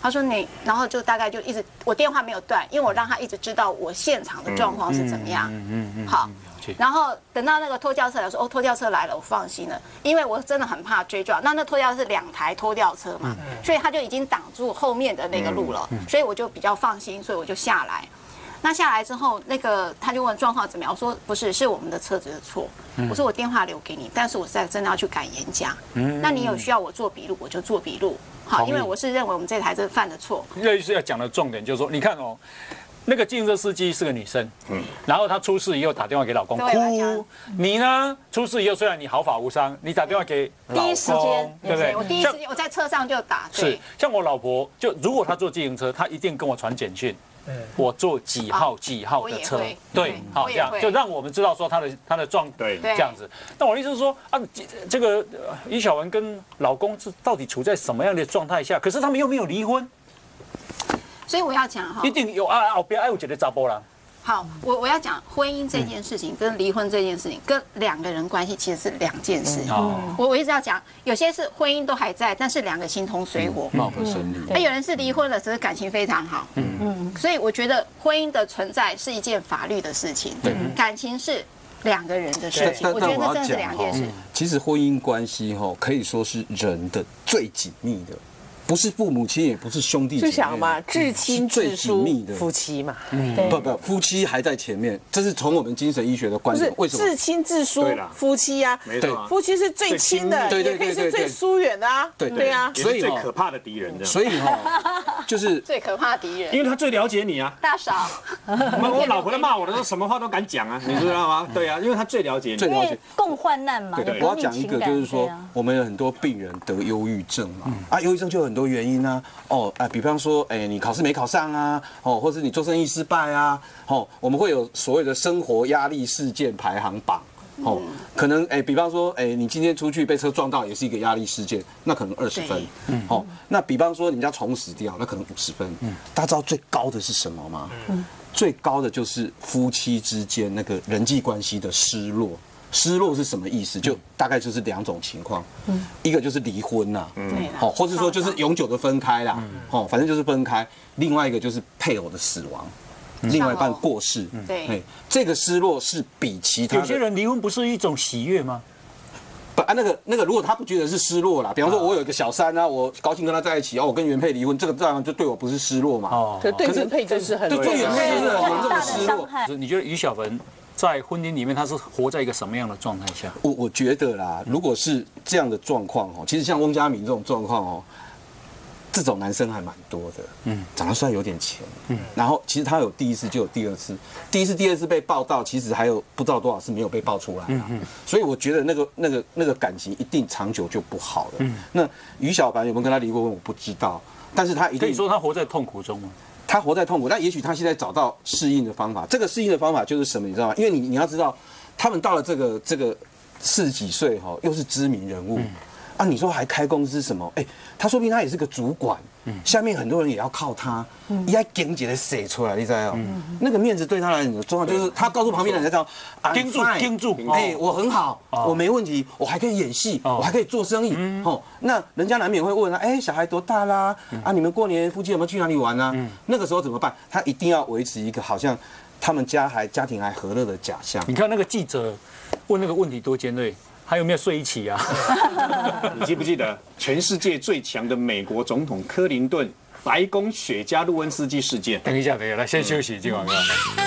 他说你，然后就大概就一直我电话没有断，因为我让他一直知道我现场的状况是怎么样。嗯嗯嗯。好。然后等到那个拖吊车来说，哦，拖吊车来了，我放心了，因为我真的很怕追撞。那那拖吊是两台拖吊车嘛，所以他就已经挡住后面的那个路了，所以我就比较放心，所以我就下来。那下来之后，那个他就问状况怎么样，我说不是，是我们的车子的错。我说我电话留给你，但是我实在真的要去赶演讲。那你有需要我做笔录，我就做笔录。好，因为我是认为我们这台车犯的错。 这就是要讲的重点，就是说，你看哦。那个计程车司机是个女生，嗯，然后她出事以后打电话给老公哭，你呢出事以后虽然你毫发无伤，你打电话给老公， 第一时间， 对不对？ 我第一时间我在车上就打， 是像我老婆，就如果她坐计程车，她一定跟我传简讯，我坐几号几号的车，对，好这样就让我们知道说她的她的状对这样子。那我的意思是说啊，这个于小文跟老公是到底处在什么样的状态下？可是他们又没有离婚。 所以我要讲哈， 一定有啊，后边还有一个查甫人。 好，我我要讲婚姻这件事情跟离婚这件事情，跟两个人关系其实是两件事。哦，我我一直要讲，有些是婚姻都还在，但是两个形同水火， 貌合神离。 那有人是离婚了，只是感情非常好。嗯嗯。所以我觉得婚姻的存在是一件法律的事情，感情是两个人的事情。我觉得这真的是两件事。 其实婚姻关系哈，可以说是人的最紧密的。不是父母亲，也不是兄弟姐妹， 就想嘛，至亲至疏的夫妻嘛。 嗯，不不，夫妻还在前面，这是从我们精神医学的观点。为什么？ 至亲至疏，夫妻呀，对，夫妻是最亲的，也可以是最疏远的啊。 对对啊， 所以最可怕的敌人， 所以哈，就是最可怕的敌人， 因为他最了解你啊。 大嫂， 我老婆在骂我的时候，什么话都敢讲啊，你知道吗？对啊，因为他最了解你， 最了解共患难嘛。 对，我要讲一个，就是说，我们有很多病人得忧郁症嘛，啊，忧郁症就有很多原因啊。哦，哎，比方说，哎，你考试没考上啊，哦，或者你做生意失败啊，哦，我们会有所谓的生活压力事件排行榜，哦，可能，哎，比方说，哎，你今天出去被车撞到，也是一个压力事件，那可能二十分，哦，那比方说你家宠死掉，那可能五十分，大家知道最高的是什么吗？最高的就是夫妻之间那个人际关系的失落。失落是什么意思？就大概就是两种情况，一个就是离婚呐，好，或者说就是永久的分开啦，哦，反正就是分开；另外一个就是配偶的死亡，另外一半过世，对，这个失落是比其他有些人离婚不是一种喜悦吗？ 不啊，那个那个，如果他不觉得是失落啦，比方说我有一个小三啊，我高兴跟他在一起，哦，我跟原配离婚，这个当然就对我不是失落嘛， 哦，可对原配就是很对对原配就是很严重的失落。 你觉得于小文在婚姻里面，他是活在一个什么样的状态下？ 我我觉得啦，如果是这样的状况哦，其实像翁佳明这种状况哦，这种男生还蛮多的，嗯，长得帅有点钱，嗯，然后其实他有第一次就有第二次，第一次第二次被报道，其实还有不知道多少次没有被爆出来啊，嗯，所以我觉得那个那个那个感情一定长久就不好了。嗯，那于小凡有没有跟他离过婚，我不知道，但是他一定可以说他活在痛苦中吗？ 他活在痛苦，但也许他现在找到适应的方法。这个适应的方法就是什么，你知道吗？因为你你要知道，他们到了这个这个四十几岁哈，又是知名人物，嗯、啊，你说还开公司什么？哎、欸，他说不定他也是个主管，嗯、下面很多人也要靠他，一要顶起来写出来，你知道吗？嗯、那个面子对他来讲重要，就是他告诉旁边的人讲， 盯住盯住， 哎、欸，我很好，哦、我没问题，我还可以演戏，哦、我还可以做生意，嗯、哦，那人家难免会问啊，哎、欸，小孩多大啦？嗯、啊，你们过年夫妻有没有去哪里玩啊？嗯、那个时候怎么办？他一定要维持一个好像他们家还家庭还和乐的假象。 你看那个记者问那个问题多尖锐。还有没有睡一起啊？ 你记不记得全世界最强的美国总统克林顿白宫雪茄路恩斯基事件？ 等一下，等一下，来先休息，今晚看。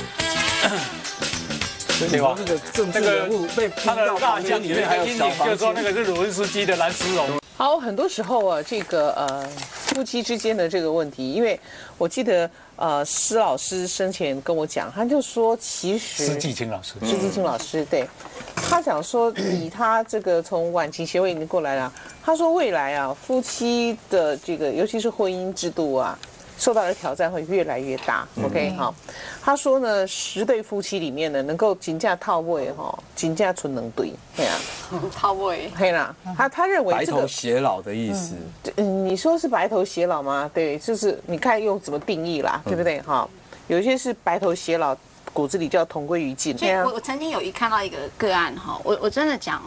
对吧？那个政治人物被他的大将里面还有小房，就说那个是鲁恩斯基的蓝丝绒。 好，很多时候啊，这个呃夫妻之间的这个问题，因为我记得呃施老师生前跟我讲，他就说其实施季青老师， 施季青老师对。他讲说，以他这个从晚期协会已经过来了，他说未来啊，夫妻的这个尤其是婚姻制度啊，受到的挑战会越来越大。OK 好，他说呢，十对夫妻里面呢，能够金价套位哈，金价存能对，对啊， 套位， 对啦，他他认为白头偕老的意思， 嗯，你说是白头偕老吗？对，就是你看用怎么定义啦，对不对？哈，有一些是白头偕老。骨子里叫同归于尽。 所以我我曾经有一看到一个个案哈，我我真的讲，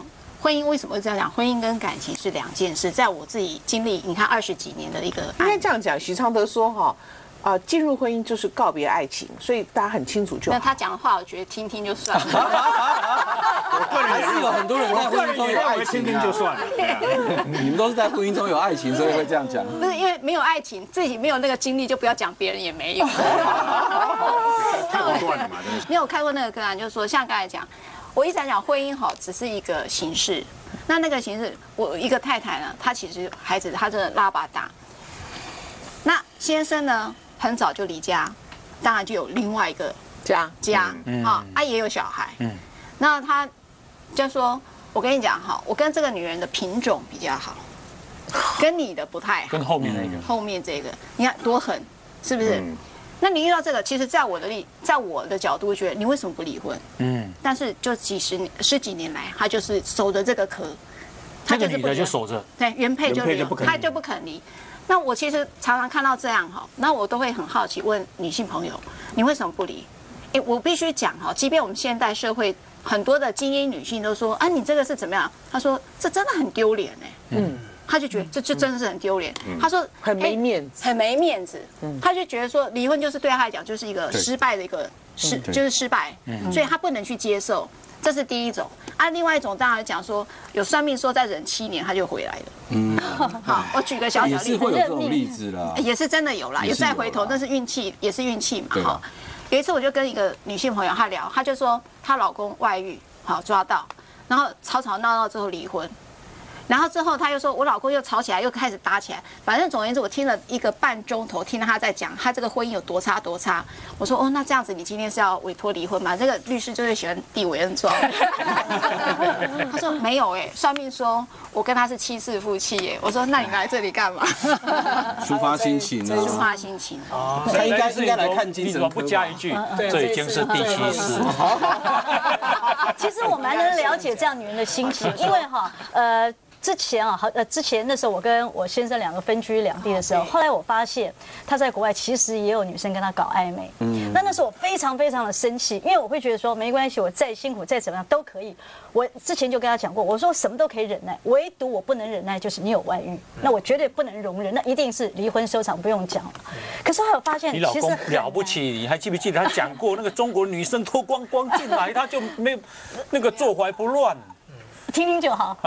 婚姻为什么会这样讲？婚姻跟感情是两件事，在我自己经历，你看二十几年的一个应该这样讲。许常德说哈。啊，进入婚姻就是告别爱情，所以大家很清楚就好。 那他讲的话，我觉得听听就算了。 我个人还是有很多人在婚姻中有爱情， 听听就算了。 你们都是在婚姻中有爱情，所以会这样讲。 不是因为没有爱情，自己没有那个经历，就不要讲别人也没有。 太果断了嘛，真是。 你有看过那个个案，就是说像刚才讲，我一直在讲婚姻哈，只是一个形式。那那个形式，我一个太太呢，她其实孩子她真的拉拔大。那先生呢？很早就离家，当然就有另外一个家家啊，啊也有小孩。嗯，那他就说：“我跟你讲哈，我跟这个女人的品种比较好，跟你的不太好。” 跟后面那个， 后面这个，你看多狠，是不是？那你遇到这个，其实在我的立，在我的角度，觉得你为什么不离婚？嗯，但是就几十年、十几年来，他就是守着这个壳， 他就是女的就守着， 对，原配就离，他就不肯离。那我其实常常看到这样哈，那我都会很好奇问女性朋友，你为什么不离？哎，我必须讲哈，即便我们现代社会很多的精英女性都说啊，你这个是怎么样？她说这真的很丢脸哎，嗯，她就觉得这这真的是很丢脸。她说很没面子， 很没面子。她就觉得说离婚就是对她来讲就是一个失败的一个失，就是失败，所以她不能去接受。这是第一种啊，另外一种当然讲说，有算命说再忍七年他就回来了。嗯，好，我举个小小例子， 也是会有这种例子啦， 也是真的有啦，有再回头，那是运气，也是运气嘛。哈，有一次我就跟一个女性朋友她聊，她就说她老公外遇，好抓到，然后吵吵闹闹之后离婚。然后之后他又说，我老公又吵起来，又开始打起来。反正总而言之，我听了一个半钟头，听到他在讲他这个婚姻有多差多差。我说哦，那这样子你今天是要委托离婚吗？这个律师就是喜欢递委任状。他说没有哎，算命说我跟他是七世夫妻耶。我说那你来这里干嘛？ 抒发心情啊， 抒发心情。 哦，他应该应该来看精神科。 你怎么不加一句？这已经是第七世。 其实我蛮能了解这样女人的心情，因为哈呃。之前啊，好呃，之前那时候我跟我先生两个分居两地的时候，后来我发现他在国外其实也有女生跟他搞暧昧。嗯，那那时候我非常非常的生气，因为我会觉得说没关系，我再辛苦再怎么样都可以。我之前就跟他讲过，我说什么都可以忍耐，唯独我不能忍耐就是你有外遇，那我绝对不能容忍，那一定是离婚收场，不用讲了。可是后来我发现， 你老公了不起，你还记不记得他讲过那个中国女生脱光光进来，他就没有那个坐怀不乱。 听听就好，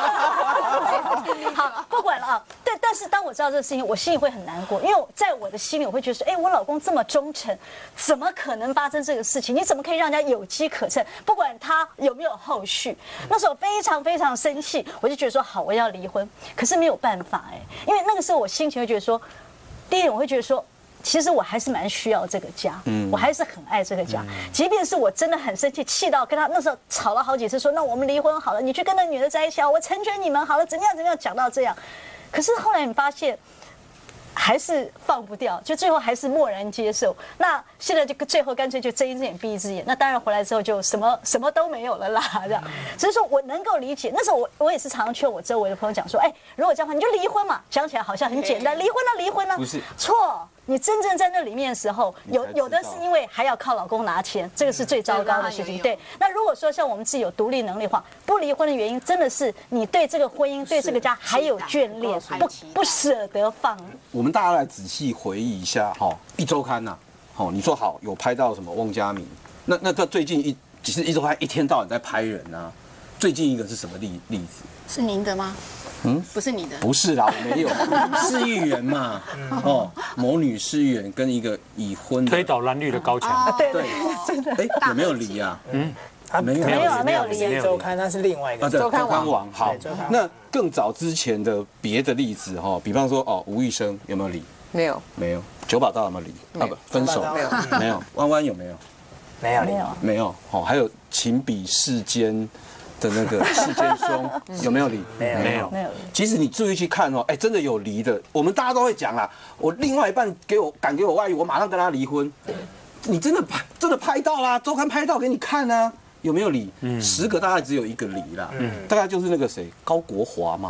好，不管了啊。但但是当我知道这个事情，我心里会很难过，因为在我的心里，我会觉得说，哎，我老公这么忠诚，怎么可能发生这个事情？你怎么可以让人家有机可乘？不管他有没有后续，那时候我非常非常生气，我就觉得说，好，我要离婚。可是没有办法哎，因为那个时候我心情会觉得说，第一点我会觉得说。其实我还是蛮需要这个家，嗯，我还是很爱这个家，即便是我真的很生气，气到跟他那时候吵了好几次，说那我们离婚好了，你去跟那女的在一起啊，我成全你们好了，怎么样怎么样，讲到这样，可是后来你发现还是放不掉，就最后还是默然接受。那现在就最后干脆就睁一只眼闭一只眼。那当然回来之后就什么什么都没有了啦，这样。所以说我能够理解，那时候我我也是常常劝我周围的朋友讲说，哎，如果这样的话你就离婚嘛，讲起来好像很简单，离婚了离婚了， 不是错。你真正在那里面的时候，有有的是因为还要靠老公拿钱，这个是最糟糕的事情。对，那如果说像我们自己有独立能力的话，不离婚的原因真的是你对这个婚姻、对这个家还有眷恋，不不舍得放。 我们大家来仔细回忆一下哈，一周刊呐，好，你说好有拍到什么汪嘉明？那那他最近一其实一周刊一天到晚在拍人啊，最近一个是什么例例子？ 是您的吗？嗯，不是你的， 不是啦，我没有。市议员嘛，哦，某女市议员跟一个已婚推倒蓝绿的高墙， 对对，真的。 哎，有没有离啊？嗯， 没有没有没有离。 周刊那是另外一个周刊网。好，那更早之前的别的例子哈，比方说哦，吴玉生有没有离？ 没有， 没有。九把刀有没有离？啊不，分手没有， 没有。弯弯有没有？ 没有， 没有， 没有。好，还有情比世间。的那个世间兄有没有离？ 没有， 没有，没有。 其实你注意去看哦，哎，真的有离的。我们大家都会讲啦，我另外一半给我敢给我外遇，我马上跟他离婚。你真的拍，真的拍到啦，周刊拍到给你看啊，有没有离？嗯，十个大概只有一个离啦。嗯，大概就是那个谁，高国华嘛。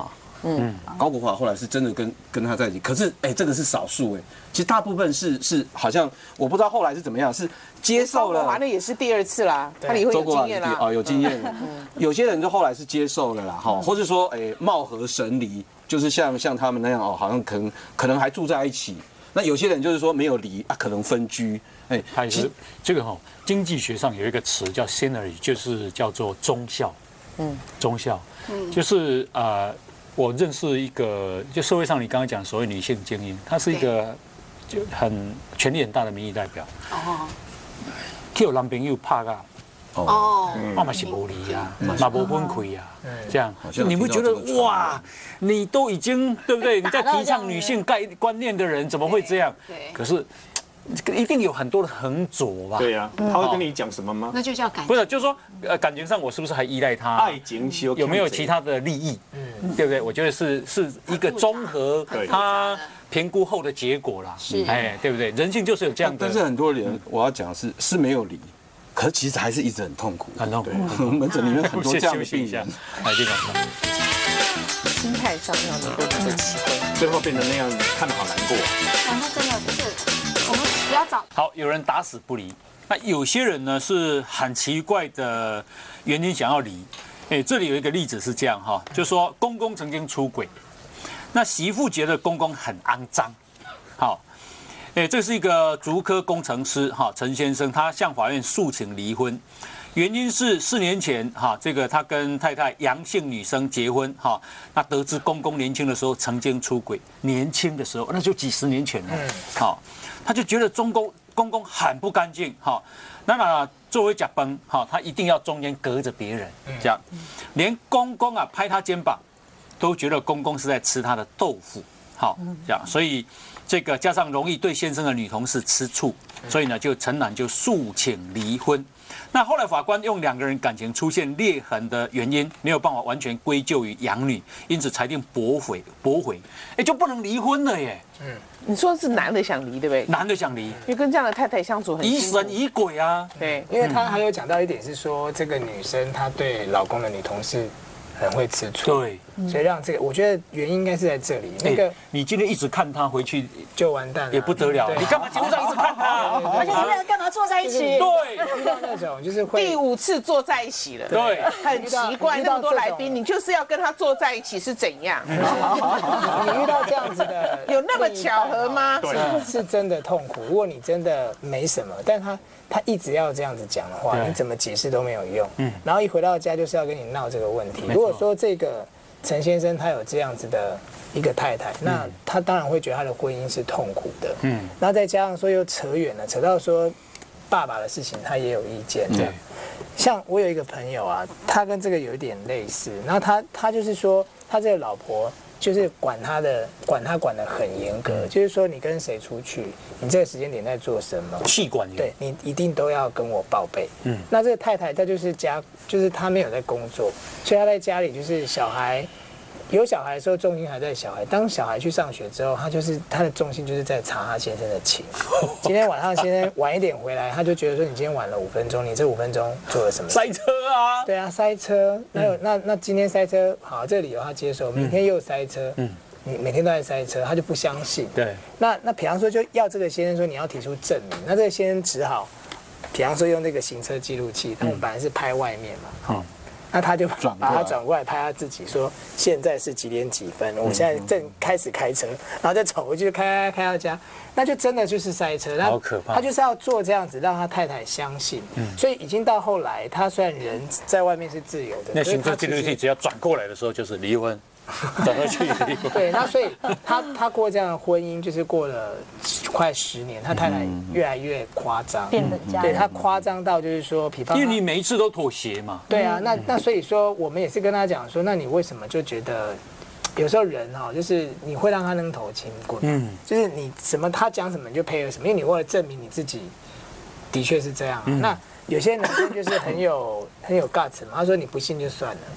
嗯，高国华后来是真的跟跟他在一起，可是哎，这个是少数哎，其实大部分是是好像我不知道后来是怎么样，是接受了。 高国华那也是第二次啦，他离婚有经验啦。 哦，有经验了。有些人就后来是接受了啦，哈，或者说哎貌合神离，就是像像他们那样哦，好像可能可能还住在一起。那有些人就是说没有离啊，可能分居。哎， 他也是这个哈，经济学上有一个词叫 synergy， 就是叫做忠孝。嗯，忠孝，嗯，就是呃，我认识一个，就社会上你刚刚讲所谓女性精英，她是一个就很权力很大的民意代表。哦，去有男朋友拍啊，哦，我嘛是无离呀，嘛无分开呀，这样，你会觉得哇，你都已经对不对？你在提倡女性概观念的人怎么会这样？对，可是。一定有很多的横着吧？ 对呀，他会跟你讲什么吗？ 那就叫感情。 不是，就是说，呃，感情上我是不是还依赖他？ 爱情有没有其他的利益？嗯，对不对？我觉得是是一个综合他评估后的结果啦。是，哎，对不对？人性就是有这样的。 但是很多人，我要讲是是没有离，可是其实还是一直很痛苦， 很痛苦。 门诊里面很多这样的病人， 来这个心态上要能够这么奇怪， 最后变成那样，看得好难过。 啊，那真的不是。我们不要找好，有人打死不离，那有些人呢是很奇怪的原因想要离。哎，这里有一个例子是这样哈，就说公公曾经出轨，那媳妇觉得公公很肮脏，好，哎，这是一个竹科工程师哈陈先生，他向法院诉请离婚。原因是四年前哈，这个他跟太太杨姓女生结婚哈，那得知公公年轻的时候曾经出轨，年轻的时候那就几十年前了，好，他就觉得中公公公很不干净哈，那那作为甲崩哈，他一定要中间隔着别人，这样，连公公啊拍他肩膀，都觉得公公是在吃他的豆腐，好，这样，所以这个加上容易对先生的女同事吃醋，所以呢就陈楠就诉请离婚。那后来法官用两个人感情出现裂痕的原因，没有办法完全归咎于养女，因此裁定驳回，驳回，哎，就不能离婚了耶。嗯， 你说是男的想离，对不对？ 男的想离，因为跟这样的太太相处很疑神疑鬼啊。 对，因为他还有讲到一点是说，这个女生她对老公的女同事很会吃醋， 对， 所以让这个，我觉得原因应该是在这里。那个你今天一直看他回去就完蛋了， 也不得了。你干嘛节目上一直看他？ 而且你们干嘛坐在一起？ 对， 遇到那种就是会第五次坐在一起了， 对， 很奇怪，那么多来宾，你就是要跟他坐在一起是怎样？ 你遇到这样子的， 有那么巧合吗？ 是是真的痛苦。如果你真的没什么，但他他一直要这样子讲的话，你怎么解释都没有用。嗯，然后一回到家就是要跟你闹这个问题。如果说这个陈先生他有这样子的一个太太，那他当然会觉得他的婚姻是痛苦的。嗯，然后再加上说又扯远了，扯到说爸爸的事情他也有意见。这样，像我有一个朋友啊，他跟这个有一点类似，然后他他就是说他这个老婆。就是管他的，管他管得很严格，就是说你跟谁出去，你这个时间点在做什么， 气管对你一定都要跟我报备。嗯，那这个太太她就是家，就是她没有在工作，所以她在家里就是小孩。有小孩的时候重心还在小孩，当小孩去上学之后，他就是他的重心就是在查他先生的情。今天晚上先生晚一点回来，他就觉得说你今天晚了五分钟，你这五分钟做了什么？ 塞车啊！ 对啊，塞车。那有那那今天塞车，好，这个理由他接受，明天又塞车。嗯，你每天都在塞车，他就不相信。 对。 那那比方说就要这个先生说你要提出证明，那这个先生只好，比方说用那个行车记录器，但我们本来是拍外面嘛。好。那他就把他转过来拍他自己，说现在是几点几分，我现在正开始开车，然后再走回去开开开到家，那就真的就是塞车。 好可怕！ 他就是要做这样子，让他太太相信。嗯，所以已经到后来，他虽然人在外面是自由的， 那行车记录器只要转过来的时候就是离婚。转回去离婚。 对，那所以他他过这样的婚姻，就是过了快十年，他太太越来越夸张， 变本加厉。 对他夸张到就是说，比方因为你每一次都妥协嘛。 对啊，那那所以说，我们也是跟他讲说，那你为什么就觉得？有时候人哈，就是你会让他扔头轻棍，嗯，就是你什么他讲什么你就配合什么，因为你为了证明你自己的确是这样。嗯、那有些男生就是很有很有 guts 嘛，他说你不信就算了， 对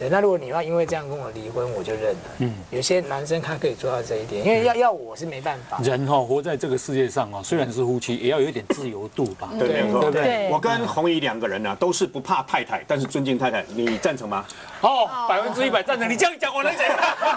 对，那如果你要因为这样跟我离婚，我就认了。嗯，有些男生他可以做到这一点，因为要要我是没办法。 人哈活在这个世界上哦，虽然是夫妻，也要有一点自由度吧。 对，没错。 对不对？ 我跟红姨两个人呢，都是不怕太太，但是尊敬太太，你赞成吗？ 哦，百分之一百赞成。你这样讲，我能怎样？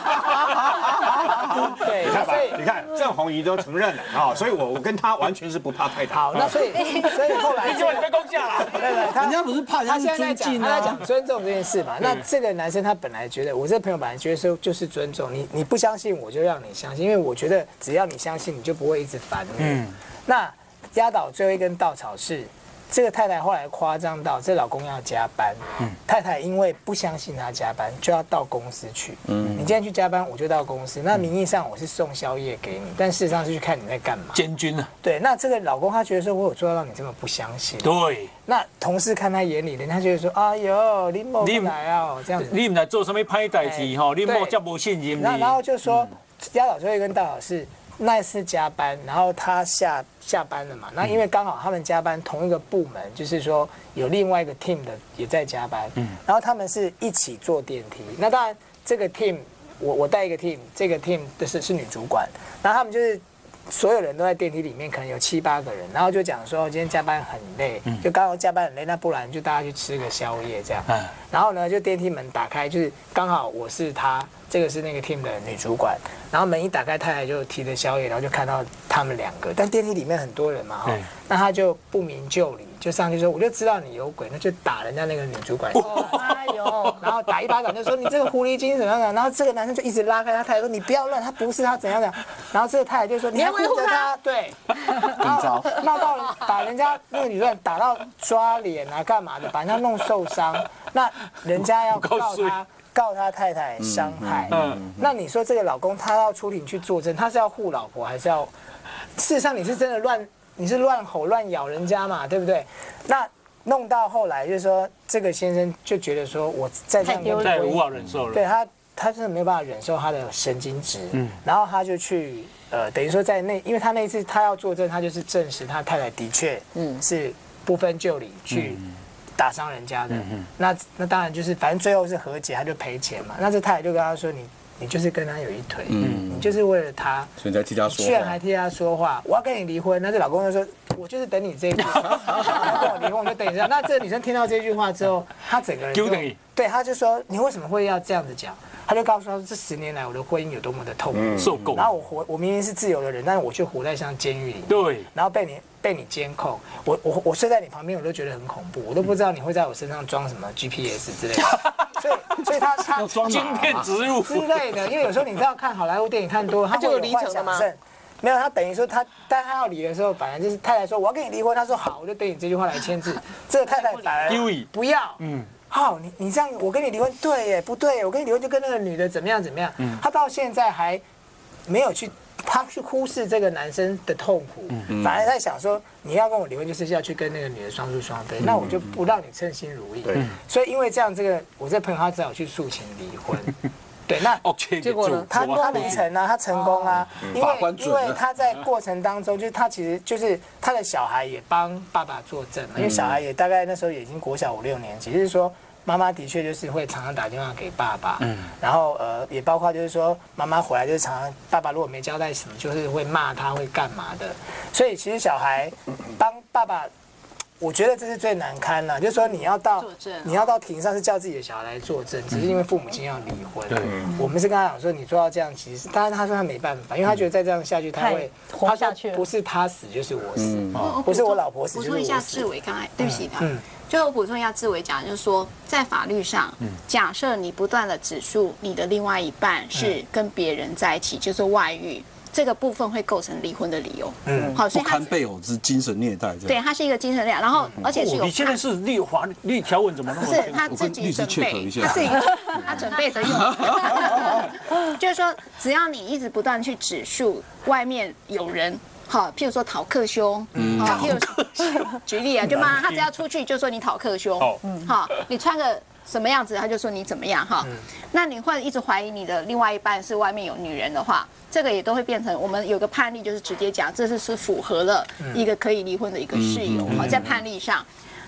对， 你看吧，你看郑红姨都承认了啊，所以我我跟他完全是不怕太太。 好，那所以所以后来你就你被攻下了。 对对， 人家不是怕，人家是尊敬啊。 他在讲尊重这件事嘛。那这个男生他本来觉得，我这个朋友本来觉得说就是尊重你，你不相信我就让你相信，因为我觉得只要你相信，你就不会一直烦我。嗯，那压倒最后一根稻草是。这个太太后来夸张到，这老公要加班，嗯、太太因为不相信他加班，就要到公司去。嗯，你今天去加班，我就到公司。那名义上我是送宵夜给你，但事实上是去看你在干嘛。 监军啊。对， 那这个老公他觉得说，我有做到让你这么不相信。 对。 那同事看他眼里，人家觉得说，哎呦，你莫来啊，这样子。 你唔来做什么歹代志吼？你莫这么信任你。 然后就说，压倒最后一根稻草是。那一次加班，然后他下下班了嘛？那因为刚好他们加班同一个部门，就是说有另外一个 team 的也在加班，嗯，然后他们是一起坐电梯。那当然这个 team 我我带一个 team， 这个 team 的是是女主管，然后他们就是所有人都在电梯里面，可能有七八个人，然后就讲说今天加班很累，就刚好加班很累，那不然就大家去吃个宵夜这样。然后呢，就电梯门打开，就是刚好我是他。这个是那个 team 的女主管，然后门一打开，太太就提着宵夜，然后就看到他们两个，但电梯里面很多人嘛哈，那他就不明就里，就上去说，我就知道你有鬼，那就打人家那个女主管，哎呦，然后打一巴掌就说你这个狐狸精怎么样，然后这个男生就一直拉开他太太说你不要乱，他不是他怎样怎样，然后这个太太就说你要维护他，对，然后闹到把人家那个女主管打到抓脸啊干嘛的，把人家弄受伤，那人家要告他。告他太太伤害，嗯，那你说这个老公他要出庭去作证，他是要护老婆还是要？事实上你是真的乱，你是乱吼乱咬人家嘛，对不对？那弄到后来就是说，这个先生就觉得说我再这样太无法忍受了， 对他他真的没有办法忍受他的神经质，嗯，然后他就去呃，等于说在那，因为他那一次他要作证，他就是证实他太太的确嗯是不分就里去。嗯打伤人家的，那那当然就是，反正最后是和解，他就赔钱嘛。那这太太就跟他说：“你你就是跟他有一腿，嗯，你就是为了他， 所以在替他说话， 居然还替他说话，我要跟你离婚。”那这老公就说：“我就是等你这一句，要跟我离婚，我就等你这样。”那这个女生听到这句话之后，她整个人就对，她就说：“你为什么会要这样子讲？”他就告诉他说：“这十年来我的婚姻有多么的痛苦， 受够。然后我活，我明明是自由的人，但是我却活在像监狱里。 对， 然后被你被你监控，我我我睡在你旁边，我都觉得很恐怖，我都不知道你会在我身上装什么 G P S 之类的。所以所以他他晶片植入之类的，因为有时候你知道看好莱坞电影看多了，他就有离成了吗？没有，他等于说他，但他要离的时候，本来就是太太说我要跟你离婚，他说好，我就等你这句话来签字。这个太太反而不要，嗯。”好，你你这样，我跟你离婚，对耶，不对耶，我跟你离婚就跟那个女的怎么样怎么样，嗯，他到现在还没有去，他去忽视这个男生的痛苦，嗯、反而在想说，你要跟我离婚就是要去跟那个女的双宿双飞，嗯、那我就不让你称心如意，对，所以因为这样，这个我这朋友他只好去诉请离婚。对，那结果呢？他他离成啊，他成功啊，因为因为他在过程当中，就是他其实就是他的小孩也帮爸爸作证嘛，因为小孩也大概那时候也已经国小五六年级，就是说妈妈的确就是会常常打电话给爸爸，嗯，然后呃也包括就是说妈妈回来就是常常爸爸如果没交代什么，就是会骂他会干嘛的，所以其实小孩帮爸爸。我觉得这是最难堪了，就是说你要到你要到庭上是叫自己的小孩来作证，只是因为父母亲要离婚。对，我们是跟他讲说你做到这样，其实当然他说他没办法，因为他觉得再这样下去他会活下去。 不是他死就是我死，不是我老婆死就是我死。 补充一下志伟刚才，对不起他，就我补充一下志伟讲，就是说在法律上，假设你不断的指述你的另外一半是跟别人在一起，就是外遇。这个部分会构成离婚的理由。嗯， 好，所以不堪配偶之精神虐待。 对，它是一个精神虐待，然后而且是有。 你现在是立法律条文怎么那么？ 不是他自己准备，他自己他准备着用。就是说，只要你一直不断去指述外面有人。好，譬如说讨克兄，嗯，譬如举例啊，就骂他只要出去就说你讨克兄，嗯，好，你穿个什么样子他就说你怎么样哈，那你会一直怀疑你的另外一半是外面有女人的话，这个也都会变成我们有个判例，就是直接讲这是是符合了一个可以离婚的一个事由，好，在判例上。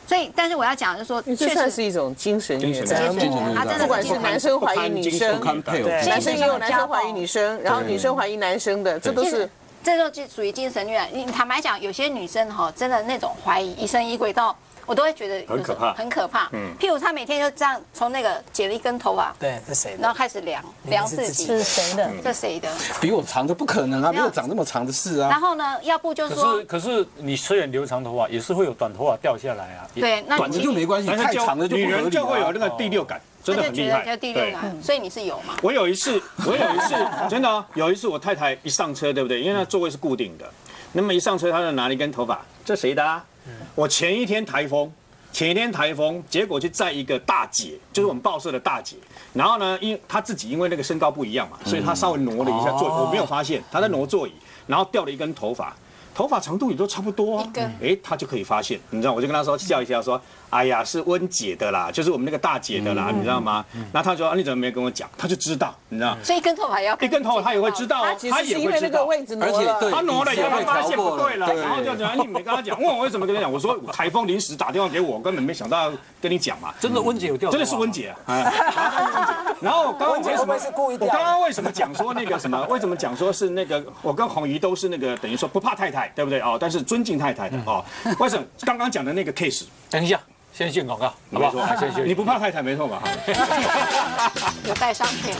所以，但是我要讲就是说， 这算是一种精神虐待， 他真的不管是男生怀疑女生，对，男生也有男生怀疑女生，然后女生怀疑男生的，这都是。 这就属于精神虐待。你坦白讲，有些女生哈，真的那种怀疑疑神疑鬼到，我都会觉得很可怕， 很可怕。嗯，譬如她每天就这样从那个剪了一根头发， 对，是谁的？ 然后开始量量自己， 是谁的？ 这谁的？ 比我长的不可能啊，没有长那么长的事啊。 然后呢，要不就说， 可是可是你虽然留长头发，也是会有短头发掉下来啊。 对，那短的就没关系，太长的就不合理。 女人就会有那个第六感。真的很厉害， 叫第六感，所以你是有吗？ 我有一次，我有一次，真的，有一次我太太一上车，对不对？因为那座位是固定的，那么一上车，她就拿了一根头发，这谁的啊？我前一天台风，前一天台风，结果去载一个大姐，就是我们报社的大姐，然后呢，因她自己因为那个身高不一样嘛，所以她稍微挪了一下座椅，我没有发现她在挪座椅，然后掉了一根头发。头发长度也都差不多啊，哎，他就可以发现，你知道，我就跟他说笑一笑，说，哎呀，是温姐的啦，就是我们那个大姐的啦，你知道吗？然后他说，啊，你怎么没跟我讲？他就知道，你知道， 所以一根头发要一根头发他也会知道， 他也会知道，而且他挪了以后他发现不对了，然后就讲你没跟他讲，问我为什么跟他讲？我说台风临时打电话给我，根本没想到跟你讲嘛。 真的温姐有掉， 真的是温姐啊。然后刚刚为什么我刚刚为什么讲说那个什么？为什么讲说是那个我跟红瑜都是那个等于说不怕太太，对不对哦？但是尊敬太太的哦。为什么刚刚讲的那个 case？ 等一下，先进广告，好不好？先休息。 你不怕太太没错吧？ 有带上片。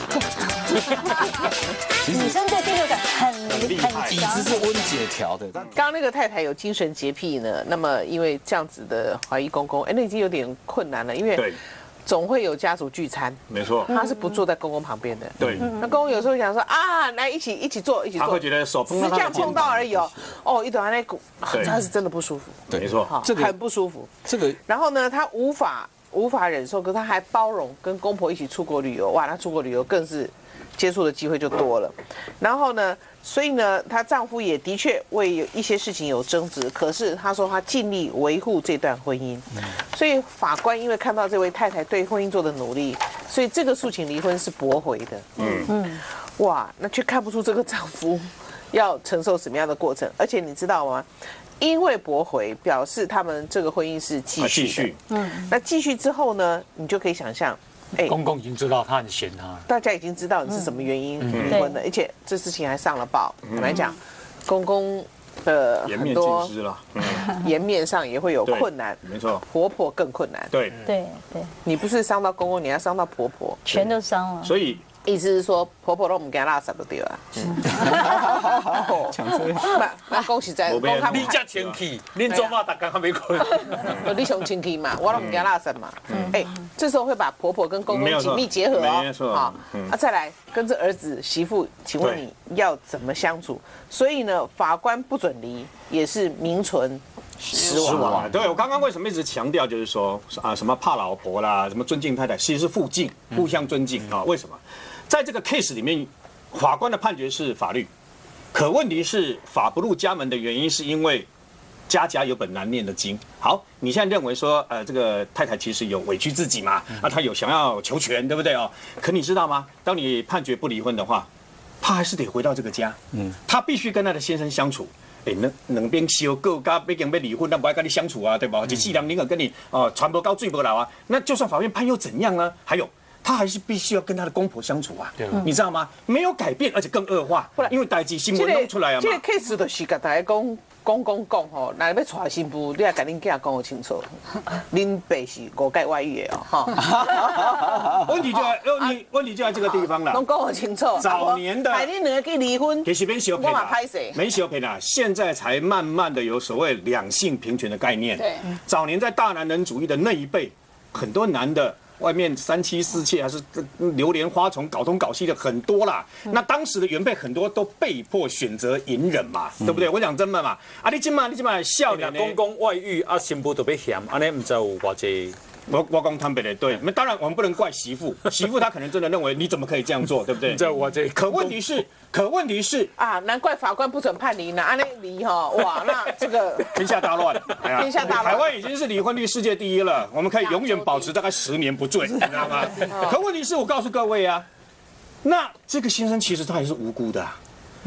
女生对第六感很很底子是温姐调的。 刚刚那个太太有精神洁癖呢，那么因为这样子的怀疑公公，哎，那已经有点困难了，因为总会有家族聚餐， 没错， 他是不坐在公公旁边的。 对， 那公公有时候想说啊，来一起一起坐，一起坐， 他会觉得手碰到只是这样碰到而已哦。哦，一短那股，他是真的不舒服， 对，没错， 这个很不舒服。 这个， 然后呢，他无法无法忍受，可是他还包容跟公婆一起出国旅游，哇，他出国旅游更是接触的机会就多了。然后呢，所以呢，她丈夫也的确为一些事情有争执，可是她说她尽力维护这段婚姻。所以法官因为看到这位太太对婚姻做的努力，所以这个诉请离婚是驳回的。嗯嗯，哇，那却看不出这个丈夫要承受什么样的过程，而且你知道吗？因为驳回表示他们这个婚姻是继续的。嗯，那继续之后呢，你就可以想象。 哎，公公已经知道他很嫌他， 大家已经知道你是什么原因离婚的，而且这事情还上了报。我来讲，公公的很多颜面上也会有困难， 没错， 婆婆更困难。 对对对， 你不是伤到公公，你要伤到婆婆， 全都伤了。 所以意思是说，婆婆都唔给拉撒都对啊。 抢车， 那那恭喜在， 你这清气，恁做嘛大家还没困？ 你上清气嘛，我都唔给拉撒嘛。哎，这时候会把婆婆跟公公紧密结合哦。 没错， 好，啊，再来跟这儿子媳妇，请问你要怎么相处？所以呢，法官不准离，也是名存实亡。 对，我刚刚为什么一直强调，就是说啊，什么怕老婆啦，什么尊敬太太，其实是互敬，互相尊敬啊。为什么？在这个 case 里面，法官的判决是法律，可问题是法不入家门的原因，是因为家家有本难念的经。好，你现在认为说，呃，这个太太其实有委屈自己嘛，啊，她有想要求全，对不对哦？可你知道吗？当你判决不离婚的话，她还是得回到这个家，嗯，她必须跟她的先生相处。哎，两两边相够，加毕竟要离婚，那不爱跟你相处啊，对吧？一世人宁可跟你哦，传不高，罪不老啊。那就算法院判又怎样呢？还有。他还是必须要跟他的公婆相处啊，你知道吗？没有改变，而且更恶化，因为代志新闻弄出来啊嘛。 这个 case 就是甲大家讲讲讲讲吼，那要娶新妇，你要甲恁囝讲清楚，恁爸是五届外遇的哦，哈。 问题就在问题问题就在这个地方了， 拢讲清楚。 早年的， 害恁两个去离婚， 其实没小赔啦，没小赔啦，现在才慢慢的有所谓两性平权的概念。对，早年在大男人主义的那一辈，很多男的。外面三妻四妾还是流连花丛搞东搞西的很多啦，那当时的原配很多都被迫选择隐忍嘛，对不对？我讲真的嘛，啊你今嘛你今嘛少年公公外遇啊，新妇都被嫌，安尼唔知有偌济。 我我讲坦白的，对，那当然我们不能怪媳妇，媳妇她可能真的认为你怎么可以这样做，对不对？ 这我这可问题是，可问题是啊，难怪法官不准判离呢，安尼离哈，哇，那这个天下大乱， 天下大乱， 台湾已经是离婚率世界第一了，我们可以永远保持大概十年不醉，你知道吗？可问题是我告诉各位啊，那这个先生其实他也是无辜的、啊。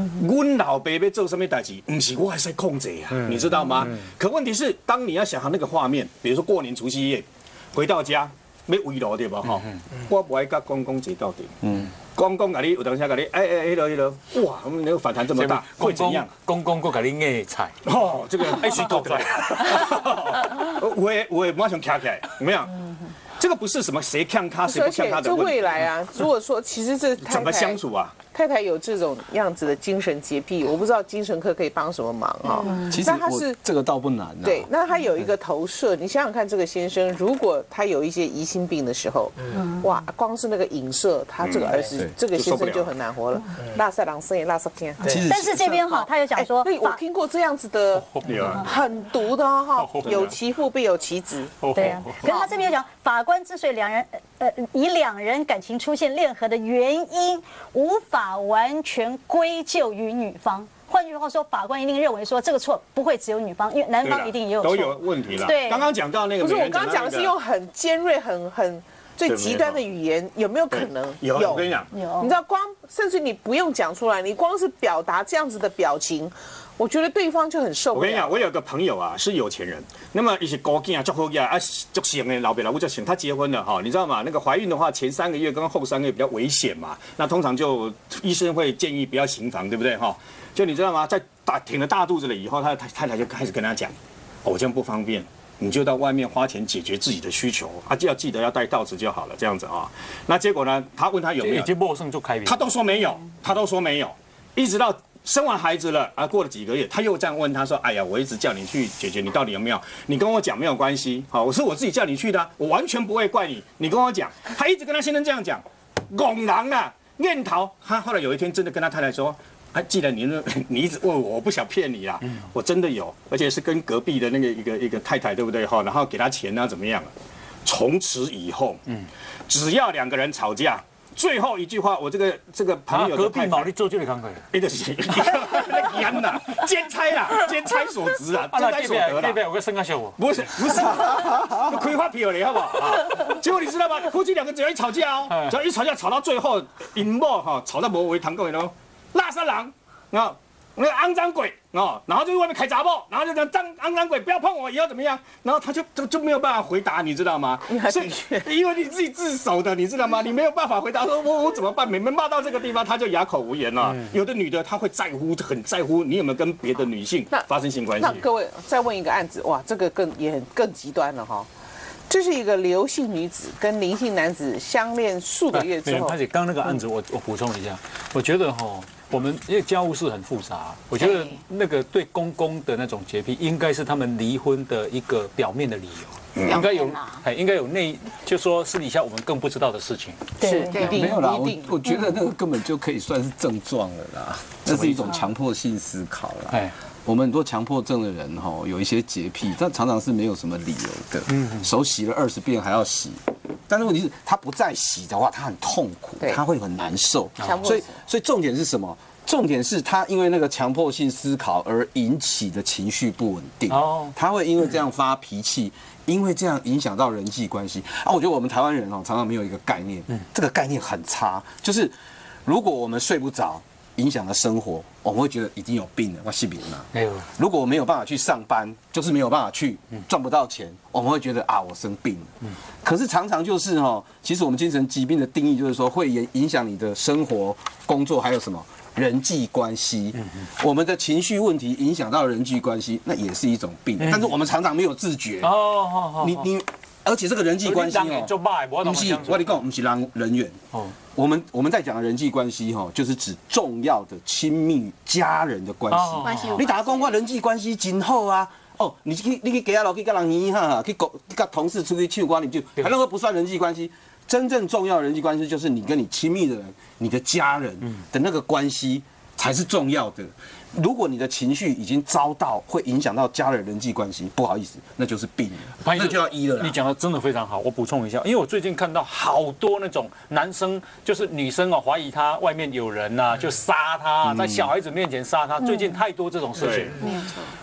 阮老爸要做什么代志，不是我还是控制啊，你知道吗？可问题是，当你要想象那个画面，比如说过年除夕夜，回到家要围炉对吧？哈，我不爱甲公公一道顶。嗯。公公甲你有当下甲你，哎哎，迄落迄落，哇，我们那个反弹这么大，会怎样？ 公公过甲你硬菜， 哦，这个哎，谁搞出来？我也我也马上卡起来，有没有？这个不是什么谁看他谁不看他的这问题。 未来啊，如果说其实这怎么相处啊？ 太太有这种样子的精神洁癖，我不知道精神科可以帮什么忙哈。 其实我这个倒不难。 对，那他有一个投射，你想想看，这个先生如果他有一些疑心病的时候，哇，光是那个影射，他这个儿子这个先生就很难活了。拉塞郎生也拉塞天。 但是这边哈，他有讲说， 我听过这样子的，很毒的哈，有其父必有其子。 对啊，可是他这边有讲，法官之所以两人呃以两人感情出现裂痕的原因，无法完全归咎于女方。换句话说，法官一定认为说这个错不会只有女方，因为男方一定也有错， 都有问题了。 对， 刚刚讲到那个， 不是我刚刚讲的是用很尖锐、很很最极端的语言，有没有可能？ 有，我跟你讲， 有。 你知道，光甚至你不用讲出来，你光是表达这样子的表情。我觉得对方就很受不了。 我跟你讲，我有个朋友啊，是有钱人，那么一些高囝啊，足好囝啊，足行的老爸老母足行，他结婚了哈，你知道吗？那个怀孕的话，前三个月跟后三个月比较危险嘛，那通常就医生会建议不要行房，对不对哈？就你知道吗？在大挺了大肚子了以后，他太太就开始跟他讲，哦，我这样不方便，你就到外面花钱解决自己的需求，啊，就要记得要带套子就好了，这样子啊。那结果呢，他问他有没有，他都说没有，他都说没有，一直到。生完孩子了啊，过了几个月，他又这样问他说：“哎呀，我一直叫你去解决，你到底有没有？你跟我讲没有关系，好，我是我自己叫你去的，我完全不会怪你。你跟我讲。”他一直跟他先生这样讲，拱狼啊，念逃。他后来有一天真的跟他太太说：“啊，既然你你一直问我，我不想骗你啦，我真的有，而且是跟隔壁的那个一个一个太太，对不对？哈，然后给他钱啊，怎么样？从此以后，嗯，只要两个人吵架。”最后一句话，我这个这个朋友隔壁毛你做这个工作， 你就是那严呐，兼差啦，兼差所值啊，兼差所得啦。 那边有个生个小伙， 不是不是，葵花皮了，好不好？结果你知道吗？夫妻两个只要一吵架哦，只要一吵架，吵到最后，引爆哈，吵到无为堂讲的咯，垃圾狼啊！那个肮脏鬼哦，然后就在外面开杂报，然后就讲脏肮脏鬼不要碰我，以后怎么样？然后他就就就没有办法回答，你知道吗？所以因为你自己自首的，你知道吗？你没有办法回答，说我我怎么办？每每骂到这个地方，他就哑口无言了。有的女的她会在乎，很在乎你有没有跟别的女性发生性关系。 那各位再问一个案子，哇，这个更也很更极端了哈。这是一个刘姓女子跟林姓男子相恋数个月之后。 而且刚那个案子我我补充一下，我觉得哈。我们因为家务事很复杂，我觉得那个对公公的那种洁癖，应该是他们离婚的一个表面的理由，应该有，哎，应该有内，就说私底下我们更不知道的事情。 是， 没有啦，我我觉得那个根本就可以算是症状了啦，那是一种强迫性思考啦。哎，我们很多强迫症的人哈，有一些洁癖，但常常是没有什么理由的。嗯，手洗了二十遍还要洗。但是问题是，他不再洗的话，他很痛苦，他会很难受。所以，所以重点是什么？重点是他因为那个强迫性思考而引起的情绪不稳定。哦，他会因为这样发脾气，因为这样影响到人际关系。啊，我觉得我们台湾人哦，常常没有一个概念，这个概念很差，就是如果我们睡不着。影响了生活，我们会觉得已经有病了，我是病了。没有，如果我没有办法去上班，就是没有办法去赚不到钱，我们会觉得啊，我生病了。嗯，可是常常就是哈，其实我们精神疾病的定义就是说会影响你的生活、工作，还有什么人际关系。嗯嗯，我们的情绪问题影响到人际关系，那也是一种病。但是我们常常没有自觉。哦哦哦，你你。而且这个人际关系哦，不是我跟你讲，不是人人缘哦。我们我们在讲的人际关系哈，就是指重要的亲密家人的关系。你打工，我人际关系真好啊。哦，你去你去给下楼去跟人嘻哈，去跟跟同事出去唱歌，你就还那个不算人际关系。真正重要的人际关系就是你跟你亲密的人、你的家人的那个关系才是重要的。如果你的情绪已经遭到会影响到家人人际关系，不好意思，那就是病了，那就要医了。 你讲的真的非常好，我补充一下，因为我最近看到好多那种男生，就是女生哦，怀疑他外面有人呐，就杀他，在小孩子面前杀他。最近太多这种事情，没有错。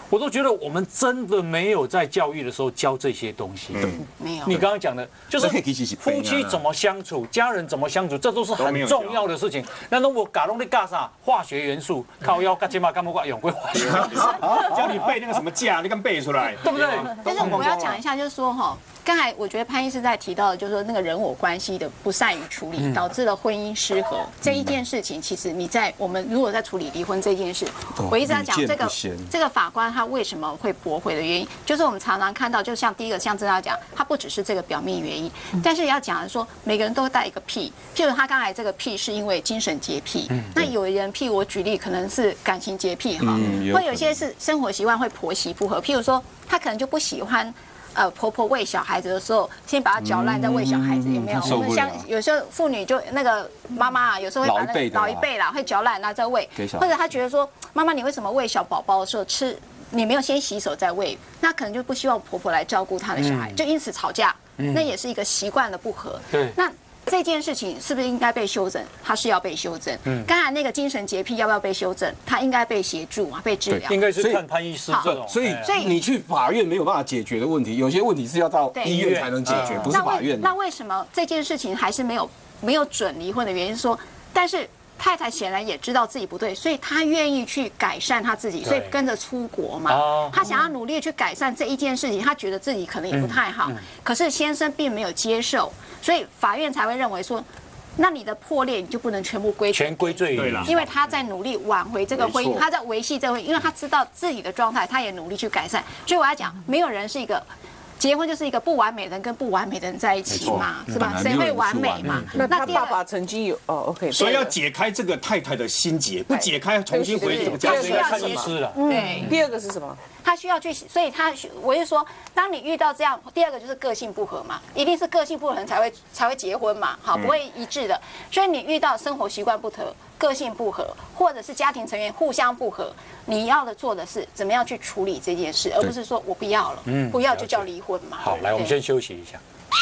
我都觉得我们真的没有在教育的时候教这些东西。 没有。 你刚刚讲的，就是夫妻怎么相处，家人怎么相处，这都是很重要的事情。那如果搞弄的干啥？化学元素，靠腰干起码干不过永贵化学元素， 教你背那个什么价，你敢背出来， 对不对？ 但是我要讲一下，就是说哈。刚才我觉得潘医师在提到的，就是说那个人我关系的不善于处理，导致了婚姻失和这一件事情。其实你在我们如果在处理离婚这件事，我一直在讲这个这个法官他为什么会驳回的原因，就是我们常常看到，就像第一个像郑大讲，他不只是这个表面原因，但是要讲的说每个人都会带一个癖，譬如他刚才这个癖是因为精神洁癖，那有人癖我举例可能是感情洁癖哈，会有些是生活习惯会婆媳不合，譬如说他可能就不喜欢。呃，婆婆喂小孩子的时候，先把它嚼烂，再喂小孩子，有没有？我们像有时候妇女就那个妈妈啊，有时候会把那老一辈啦会嚼烂，然后再喂，或者她觉得说，妈妈你为什么喂小宝宝的时候吃，你没有先洗手再喂，那可能就不希望婆婆来照顾她的小孩，就因此吵架，那也是一个习惯的不合。对，那。这件事情是不是应该被修正？它是要被修正。嗯，刚才那个精神洁癖要不要被修正？它应该被协助啊，被治疗。 应该是看潘医师这种。 所以，所以你去法院没有办法解决的问题，有些问题是要到医院才能解决，不是法院。 那为什么这件事情还是没有没有准离婚的原因？说，但是太太显然也知道自己不对，所以她愿意去改善她自己，所以跟着出国嘛。她想要努力去改善这一件事情，她觉得自己可能也不太好，可是先生并没有接受。所以法院才会认为说，那你的破裂你就不能全部归全归罪于， 因为他在努力挽回这个婚姻，他在维系这个婚姻，因为他知道自己的状态，他也努力去改善。所以我要讲，没有人是一个结婚就是一个不完美的人跟不完美的人在一起嘛，是吧？谁会完美嘛？ 那他爸爸曾经有哦 ，OK， 所以要解开这个太太的心结，不解开重新回家需要看医师了。 对， 第二个是什么？ 他需要去，所以他我是说，当你遇到这样，第二个就是个性不合嘛，一定是个性不合的人才会才会结婚嘛，好，不会一致的。所以你遇到生活习惯不合、个性不合，或者是家庭成员互相不合，你要的做的是怎么样去处理这件事，而不是说我不要了，不要就叫离婚嘛。 好，来，我们先休息一下。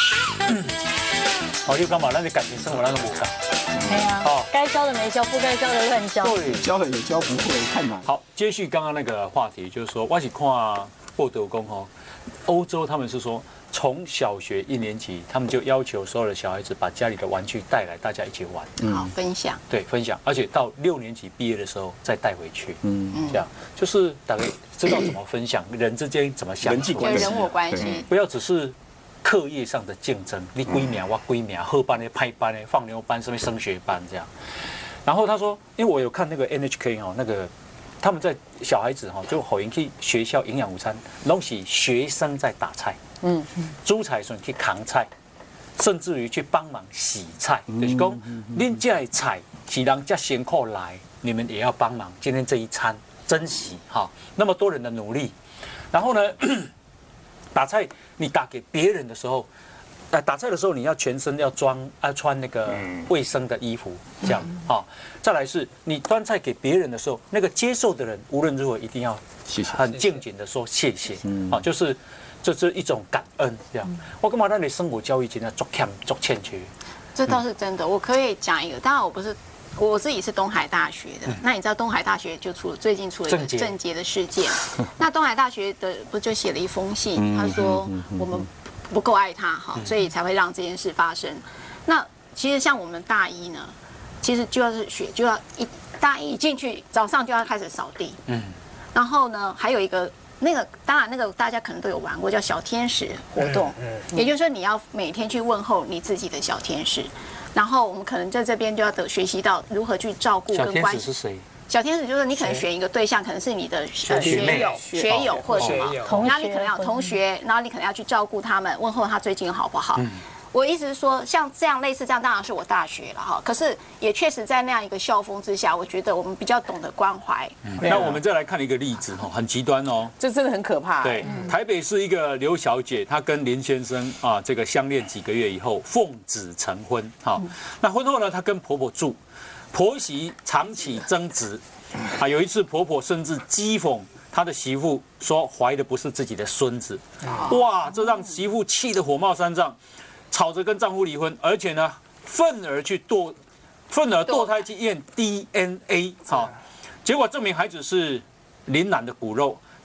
好，就干嘛？那你感情生活那个不干。 对呀，该教的没教，不该教的乱教。 对，教了也教不会，太难。 好，接续刚刚那个话题，就是说，我是看报道讲吼，欧洲他们是说，从小学一年级，他们就要求所有的小孩子把家里的玩具带来，大家一起玩。 好，分享。 对，分享，而且到六年级毕业的时候再带回去。嗯，这样就是大概知道怎么分享，人之间怎么相处， 人际关系， 人我关系， 不要只是。课业上的竞争，你几名我几名，后班的、派班的、放牛班、什么升学班这样。然后他说，因为我有看那个 N H K 哈，那个他们在小孩子哈，就好像去学校营养午餐，拢是学生在打菜，嗯，朱彩顺去扛菜，甚至于去帮忙洗菜，就是讲，恁家的菜是人家辛苦来，你们也要帮忙。今天这一餐珍惜哈，那么多人的努力，然后呢？打菜，你打给别人的时候，呃，打菜的时候你要全身要装啊穿那个卫生的衣服，这样好。再来是你端菜给别人的时候，那个接受的人无论如何一定要很敬谨的说谢谢，好，就是这是一种感恩这样。我干嘛让你生活教育今天做欠做欠缺？ 这倒是真的，我可以讲一个，当然我不是。我自己是东海大学的，那你知道东海大学就出了最近出了一个郑捷的事件，那东海大学的不就写了一封信，他说我们不够爱他哈，所以才会让这件事发生。那其实像我们大一呢，其实就要是学就要一大一进去早上就要开始扫地，嗯，然后呢还有一个那个当然那个大家可能都有玩过叫小天使活动，也就是说你要每天去问候你自己的小天使。然后我们可能在这边就要得学习到如何去照顾跟关系。小天使是谁？ 小天使就是你可能选一个对象，可能是你的呃学友、学友或者什么，然后你可能要同学，然后你可能要去照顾他们，问候他最近好不好。我意思是说，像这样类似这样，当然是我大学了哈。可是也确实在那样一个校风之下，我觉得我们比较懂得关怀。 那我们再来看一个例子哈，很极端哦， 这真的很可怕。 对，台北市一个刘小姐，她跟林先生啊，这个相恋几个月以后，奉子成婚。好，那婚后呢，她跟婆婆住，婆媳长期争执啊。有一次，婆婆甚至讥讽她的媳妇，说怀的不是自己的孙子。哇，这让媳妇气得火冒三丈。吵着跟丈夫离婚，而且呢，愤而去堕，愤而堕胎去验 D N A， 好，结果证明孩子是林男的骨肉，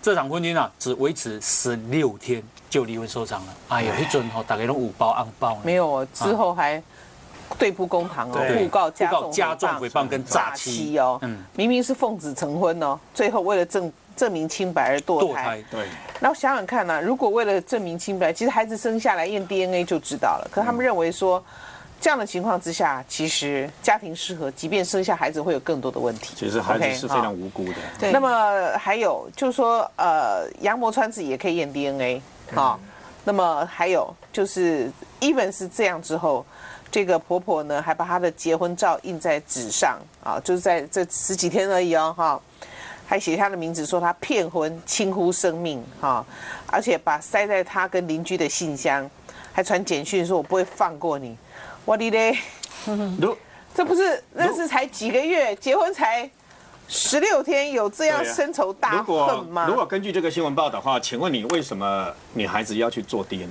这场婚姻啊，只维持十六天就离婚收场了。哎呀，那阵吼，大家都五包红包。 没有，之后还对簿公堂哦，互告加重加重诽谤跟诈欺哦。 嗯，明明是奉子成婚哦，最后为了证证明清白而堕胎。 对。 然后想想看呢、啊，如果为了证明清白，其实孩子生下来验 D N A 就知道了。可他们认为说。这样的情况之下，其实家庭失和，即便生下孩子会有更多的问题。 其实孩子是非常无辜的。 对。那么还有就是说，呃，羊膜穿刺也可以验 D N A 啊。那么还有就是，even 是这样之后，这个婆婆呢还把她的结婚照印在纸上啊，就是在这十几天而已哦，哈，还写她的名字，说她骗婚，轻忽生命哈，而且把塞在她跟邻居的信箱，还传简讯说我不会放过你。我的嘞，这不是那是才几个月，结婚才十六天，有这样深仇大恨吗？ 如果根据这个新闻报道的话，请问你为什么女孩子要去做 D N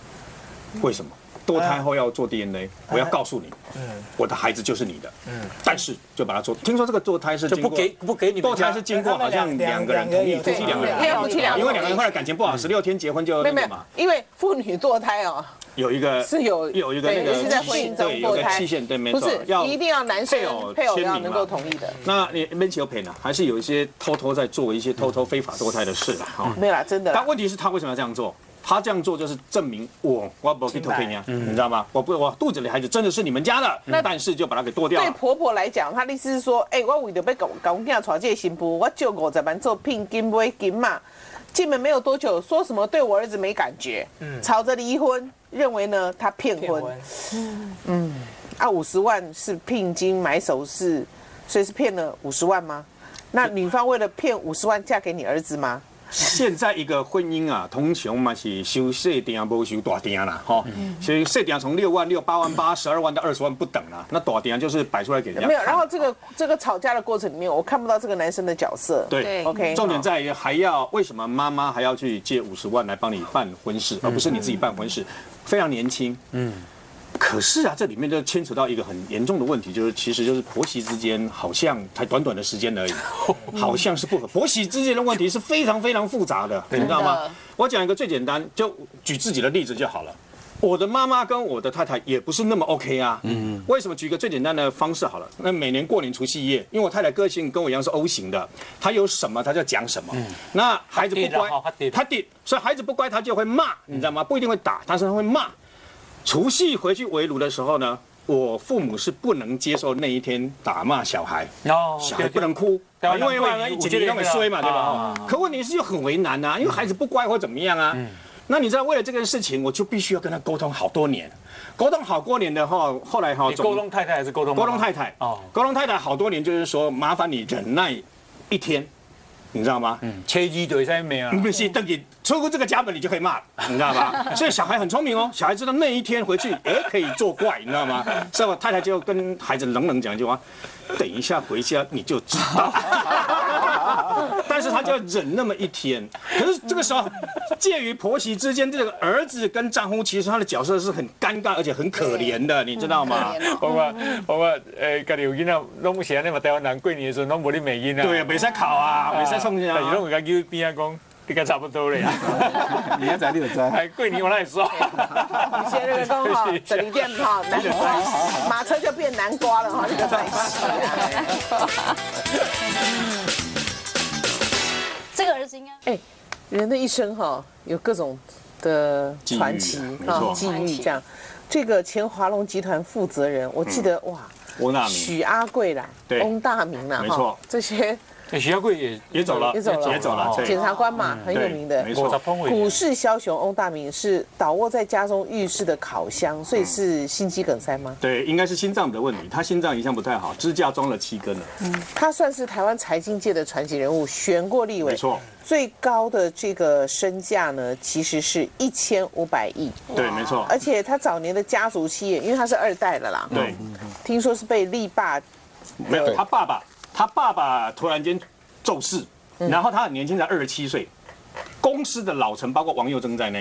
A？ 为什么堕胎后要做 D N A？ 我要告诉你，我的孩子就是你的，但是就把它做。听说这个堕胎是就不给不给你堕胎是经过好像两个人同意，夫妻两个人， 夫妻两个人， 因为两个人后来感情不好，十六天结婚就那个嘛。 因为妇女堕胎哦。 有一个是有有一个那个是在婚姻中堕胎期限，对，没错， 不是一定要男生配偶要能够同意的。 那你没有赔呢？还是有一些偷偷在做一些偷偷非法堕胎的事了哈？ 没有啦，真的。 但问题是，他为什么要这样做？他这样做就是证明我我不去偷骗你，你知道吗？我不我肚子里孩子真的是你们家的，那但是就把它给剁掉了。 对婆婆来讲，她的意思是说，哎，我为了要搞搞我囝娶这个新妇，我就五十万做聘金买金嘛。进门没有多久，说什么对我儿子没感觉，嗯，吵着离婚，认为呢他骗婚，嗯，啊五十万是聘金买首饰，所以是骗了五十万吗？那女方为了骗五十万嫁给你儿子吗？ 现在一个婚姻啊，通常嘛是收小订不收大订啦，哈，所以小订从六万六、八万八、十二万到二十万不等啦。那大订就是摆出来给人家。 没有，然后这个这个吵架的过程里面，我看不到这个男生的角色。 对 ，OK。 重点在于还要为什么妈妈还要去借五十万来帮你办婚事，而不是你自己办婚事？非常年轻，嗯。可是啊，这里面就牵扯到一个很严重的问题，就是其实就是婆媳之间好像才短短的时间而已，好像是不合。婆媳之间的问题是非常非常复杂的，你知道吗？我讲一个最简单，就举自己的例子就好了。我的妈妈跟我的太太也不是那么 OK 啊。嗯。为什么？举一个最简单的方式好了。那每年过年除夕夜，因为我太太个性跟我一样是 O 型的，她有什么她就讲什么。嗯。那孩子不乖，她弟，所以孩子不乖，她就会骂，你知道吗？不一定会打，但是她会骂。除夕回去围炉的时候呢，我父母是不能接受那一天打骂小孩，小孩不能哭，因为万一姐姐会衰嘛，对吧？可问题是又很为难啊，因为孩子不乖或怎么样啊。那你知道为了这件事情，我就必须要跟他沟通好多年，沟通好多年的话，后来哈， 沟通太太还是沟通沟通太太哦，沟通太太好多年就是说麻烦你忍耐一天。你知道吗？嗯，切鸡腿在没有？不是，等你出过这个家门，你就可以骂了，你知道吗？所以小孩很聪明哦，小孩知道那一天回去，哎，可以作怪，你知道吗？所以我太太就跟孩子冷冷讲一句话：等一下回家你就知道。但是他就要忍那么一天。可是这个时候，介于婆媳之间，这个儿子跟丈夫，其实他的角色是很尴尬而且很可怜的，你知道吗？ 我我我诶，家己有囡仔，拢不是安尼嘛。台湾人过年的时候，拢无咧骂囡仔。对啊， 袂使考啊，袂使冲啊。 但是拢有甲叫边仔讲，你甲差不多咧。 你要知你就知。 哎，过年我来说。 以前那个讲哈，整一店哈，南瓜马车就变南瓜了哈，这个在这个儿子应该哎，人的一生哈有各种的传奇啊，际遇这样。这个前华龙集团负责人，我记得哇， 翁大明、 许阿贵啦，翁大明啦， 没错， 这些。 许阿贵也也走了， 也走了， 也走了。 检察官嘛，很有名的。 没错， 股市枭雄翁大明是倒卧在家中浴室的烤箱，所以是心肌梗塞吗？ 对，应该是心脏的问题。他心脏一向不太好，支架装了七根了。 嗯，他算是台湾财经界的传奇人物，选过立委。 没错。 最高的这个身价呢，其实是一千五百亿。 对，没错。 而且他早年的家族企业，因为他是二代了啦。 对。 听说是被力霸。 没有，他爸爸，他爸爸突然间。骤逝，然后他很年轻，才二十七岁。公司的老臣，包括王佑珍在内，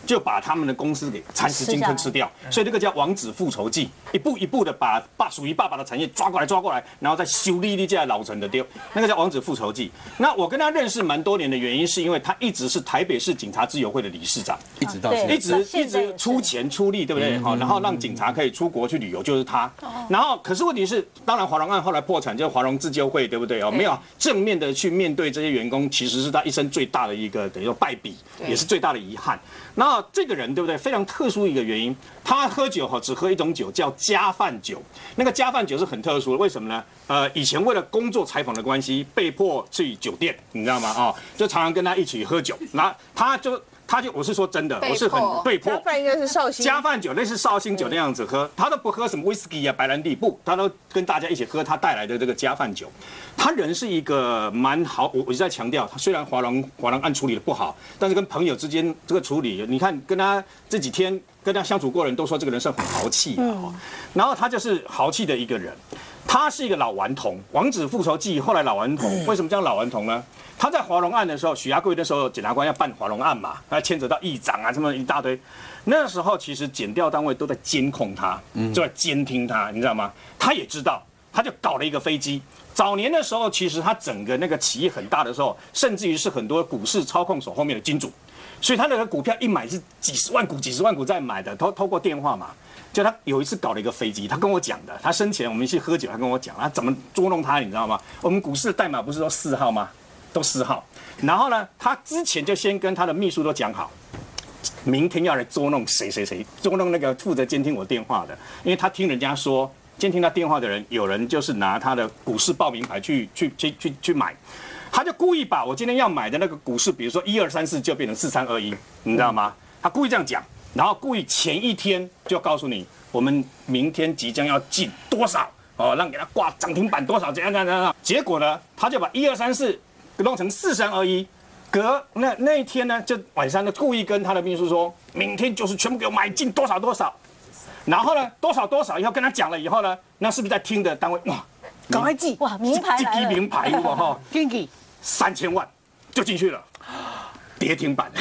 就把他们的公司给蚕食鲸吞吃掉，所以这个叫王子复仇记，一步一步的把爸属于爸爸的产业抓过来抓过来，然后再修理一下老陈的丢，那个叫王子复仇记。那我跟他认识蛮多年的原因，是因为他一直是台北市警察自由会的理事长， 一直到现在一直一直出钱出力，对不对？好，然后让警察可以出国去旅游，就是他。然后可是问题是，当然华龙案后来破产，就是华龙自救会，对不对？哦，没有正面的去面对这些员工，其实是他一生最大的一个等于说败笔，也是最大的遗憾。那这个人对不对？非常特殊一个原因，他喝酒哈只喝一种酒叫加饭酒。那个加饭酒是很特殊的，为什么呢？呃，以前为了工作采访的关系，被迫去酒店，你知道吗？啊，就常常跟他一起喝酒。那他就他就我是说真的，我是很被迫。 加饭应该是绍兴加饭酒，类似绍兴酒那样子喝，他都不喝什么威士忌啊、白兰地，不，他都跟大家一起喝他带来的这个加饭酒。他人是一个蛮好，我我一直在强调，他虽然华龙华龙案处理的不好，但是跟朋友之间这个处理，你看跟他这几天跟他相处过的人都说这个人是很豪气啊，然后他就是豪气的一个人。他是一个老顽童，王子复仇记后来老顽童，为什么叫老顽童呢？他在华龙案的时候，许家贵那时候检察官要办华龙案嘛，他牵扯到议长啊，什么一大堆。那时候其实检调单位都在监控他，就在监听他，你知道吗？他也知道，他就搞了一个飞机。早年的时候，其实他整个那个企业很大的时候，甚至于是很多股市操控手后面的金主，所以他那个股票一买是几十万股、几十万股在买的，透透过电话嘛。就他有一次搞了一个飞机，他跟我讲的。他生前我们一起喝酒，他跟我讲，他怎么捉弄他，你知道吗？我们股市的代码不是都四号吗？都四号。然后呢，他之前就先跟他的秘书都讲好，明天要来捉弄谁谁谁，捉弄那个负责监听我电话的，因为他听人家说，监听他电话的人有人就是拿他的股市报名牌去去去去去买，他就故意把我今天要买的那个股市，比如说一二三四就变成四三二一，你知道吗？他故意这样讲。然后故意前一天就告诉你，我们明天即将要进多少哦，让给他挂涨停板多少，怎样怎样怎样。结果呢，他就把一二三四弄成四三二一，隔那那一天呢，就晚上呢故意跟他的秘书说，明天就是全部给我买进多少多少。然后呢，多少多少以后跟他讲了以后呢，那是不是在听的单位哇， 赶快记哇，名牌来了， 这批名牌哇哈， 给给三千万就进去了。跌停板，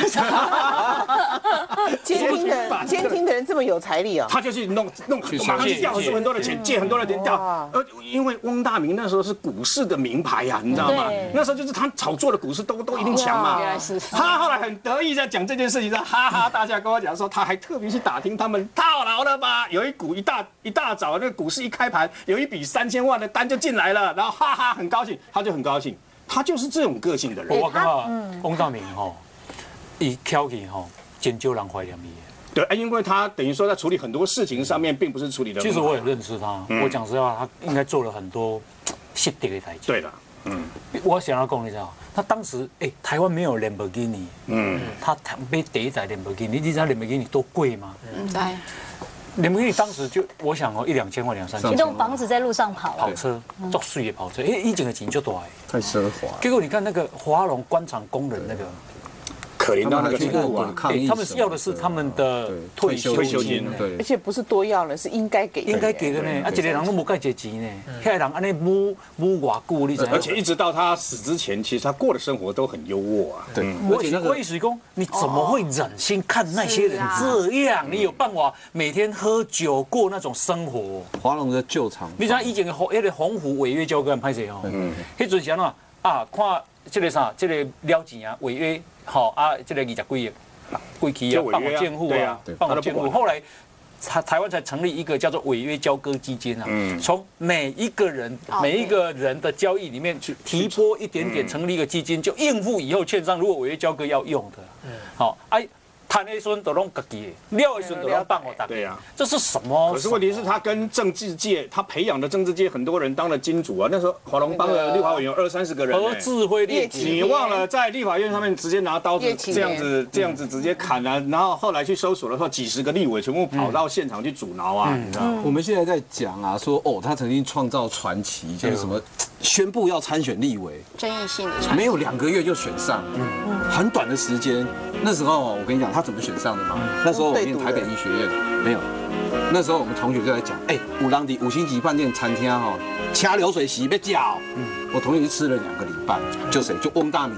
监听的监听的人这么有财力啊！ 他就去弄弄，马上去调很多的钱，借很多的钱调。呃，因为翁大明那时候是股市的名牌呀，你知道吗？那时候就是他炒作的股市都都一定强嘛。 原来是他后来很得意在讲这件事情，哈哈大笑跟我讲说，他还特别去打听他们套牢了吧？有一股一大一大早那个股市一开盘，有一笔三千万的单就进来了，然后哈哈很高兴，他就很高兴。他就是这种个性的人。 我感觉翁大明吼，伊挑起吼，真少人怀念伊。 对，因为他等于说在处理很多事情上面，并不是处理的。 其实我也认识他，我讲实话，他应该做了很多失德的代志。 对了，嗯， 我想要讲你知道，他当时哎，台湾没有兰博基尼，嗯，他买第一台兰博基尼，你知道兰博基尼多贵吗？嗯，对。兰博基尼当时就我想哦，一两千万、两三千。 一栋房子在路上跑。 跑车，作水的跑车，哎，以前的钱就大哎。 太奢华。 结果你看那个华龙官场工人那个。 可怜到那个程度啊！ 他们要的是他们的退休金， 对，而且不是多要了，是应该给， 应该给的呢。啊，一个人都无盖这钱呢，遐人安尼母母偌久，你知道？ 而且一直到他死之前，其实他过的生活都很优渥啊。 对，我我意思讲，你怎么会忍心看那些人这样？你有办法每天喝酒过那种生活？ 华龙的旧厂， 你像以前的红那个鸿湖违约交割案拍谁哦？嗯，迄阵时啊啊，看这个啥，这个了钱啊，违约。好啊，这个二十几亿，贵企啊，办我监护啊，办我监护。后来台台湾才成立一个叫做违约交割基金啊，从每一个人每一个人的交易里面去提拨一点点，成立一个基金，就应付以后券商如果违约交割要用的。好，哎。谈的时候都拢自己，料的时候都要办我大。 对呀， 这是什么？ 可是问题是，他跟政治界，他培养的政治界很多人当了金主啊。那时候华龙帮的立法委员有二三十个人。 何智慧列举， 你忘了在立法院上面直接拿刀子这样子这样子直接砍啊，然后后来去搜索的时候，几十个立委全部跑到现场去阻挠啊，你知道吗？ 我们现在在讲啊，说哦，他曾经创造传奇，就是什么宣布要参选立委， 争议性的， 没有两个月就选上，很短的时间。那时候我跟你讲，他怎么选上的吗？那时候我念台北医学院，没有。那时候我们同学就在讲，哎，五郎的五星级饭店餐厅哈，掐流水席被叫。嗯，我同学去吃了两个礼拜，就谁？就翁大明，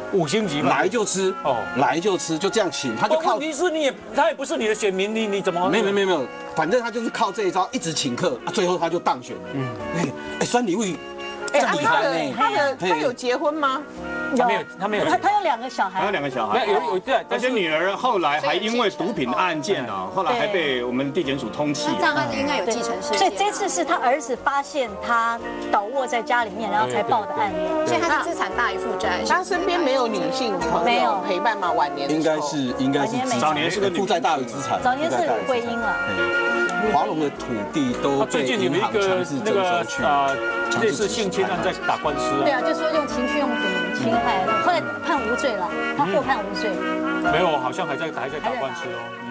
五星级来就吃哦，来就吃，就这样请，他就靠。 问题是你也他也不是你的选民，你你怎么？ 没有没有没有，反正他就是靠这一招一直请客，最后他就当选了。嗯，哎哎，酸礼味。 哎，他的他的他有结婚吗？ 他没有，他没有， 他他有两个小孩， 他有两个小孩， 有有对， 但是女儿后来还因为毒品案件呢，后来还被我们地检署通缉。 这样案子应该有继承事件， 所以这次是他儿子发现他倒卧在家里面，然后才报的案。 所以他是资产大于负债。 他身边没有女性朋友陪伴吗？晚年应该是应该是早年是个负债大于资产， 早年是婚姻了。 华龙的土地都最近有一个那个啊类似性侵案在打官司啊。 对啊，就说用情趣用品侵害了，后来判无罪了，他获判无罪。 没有，好像还在还在打官司哦。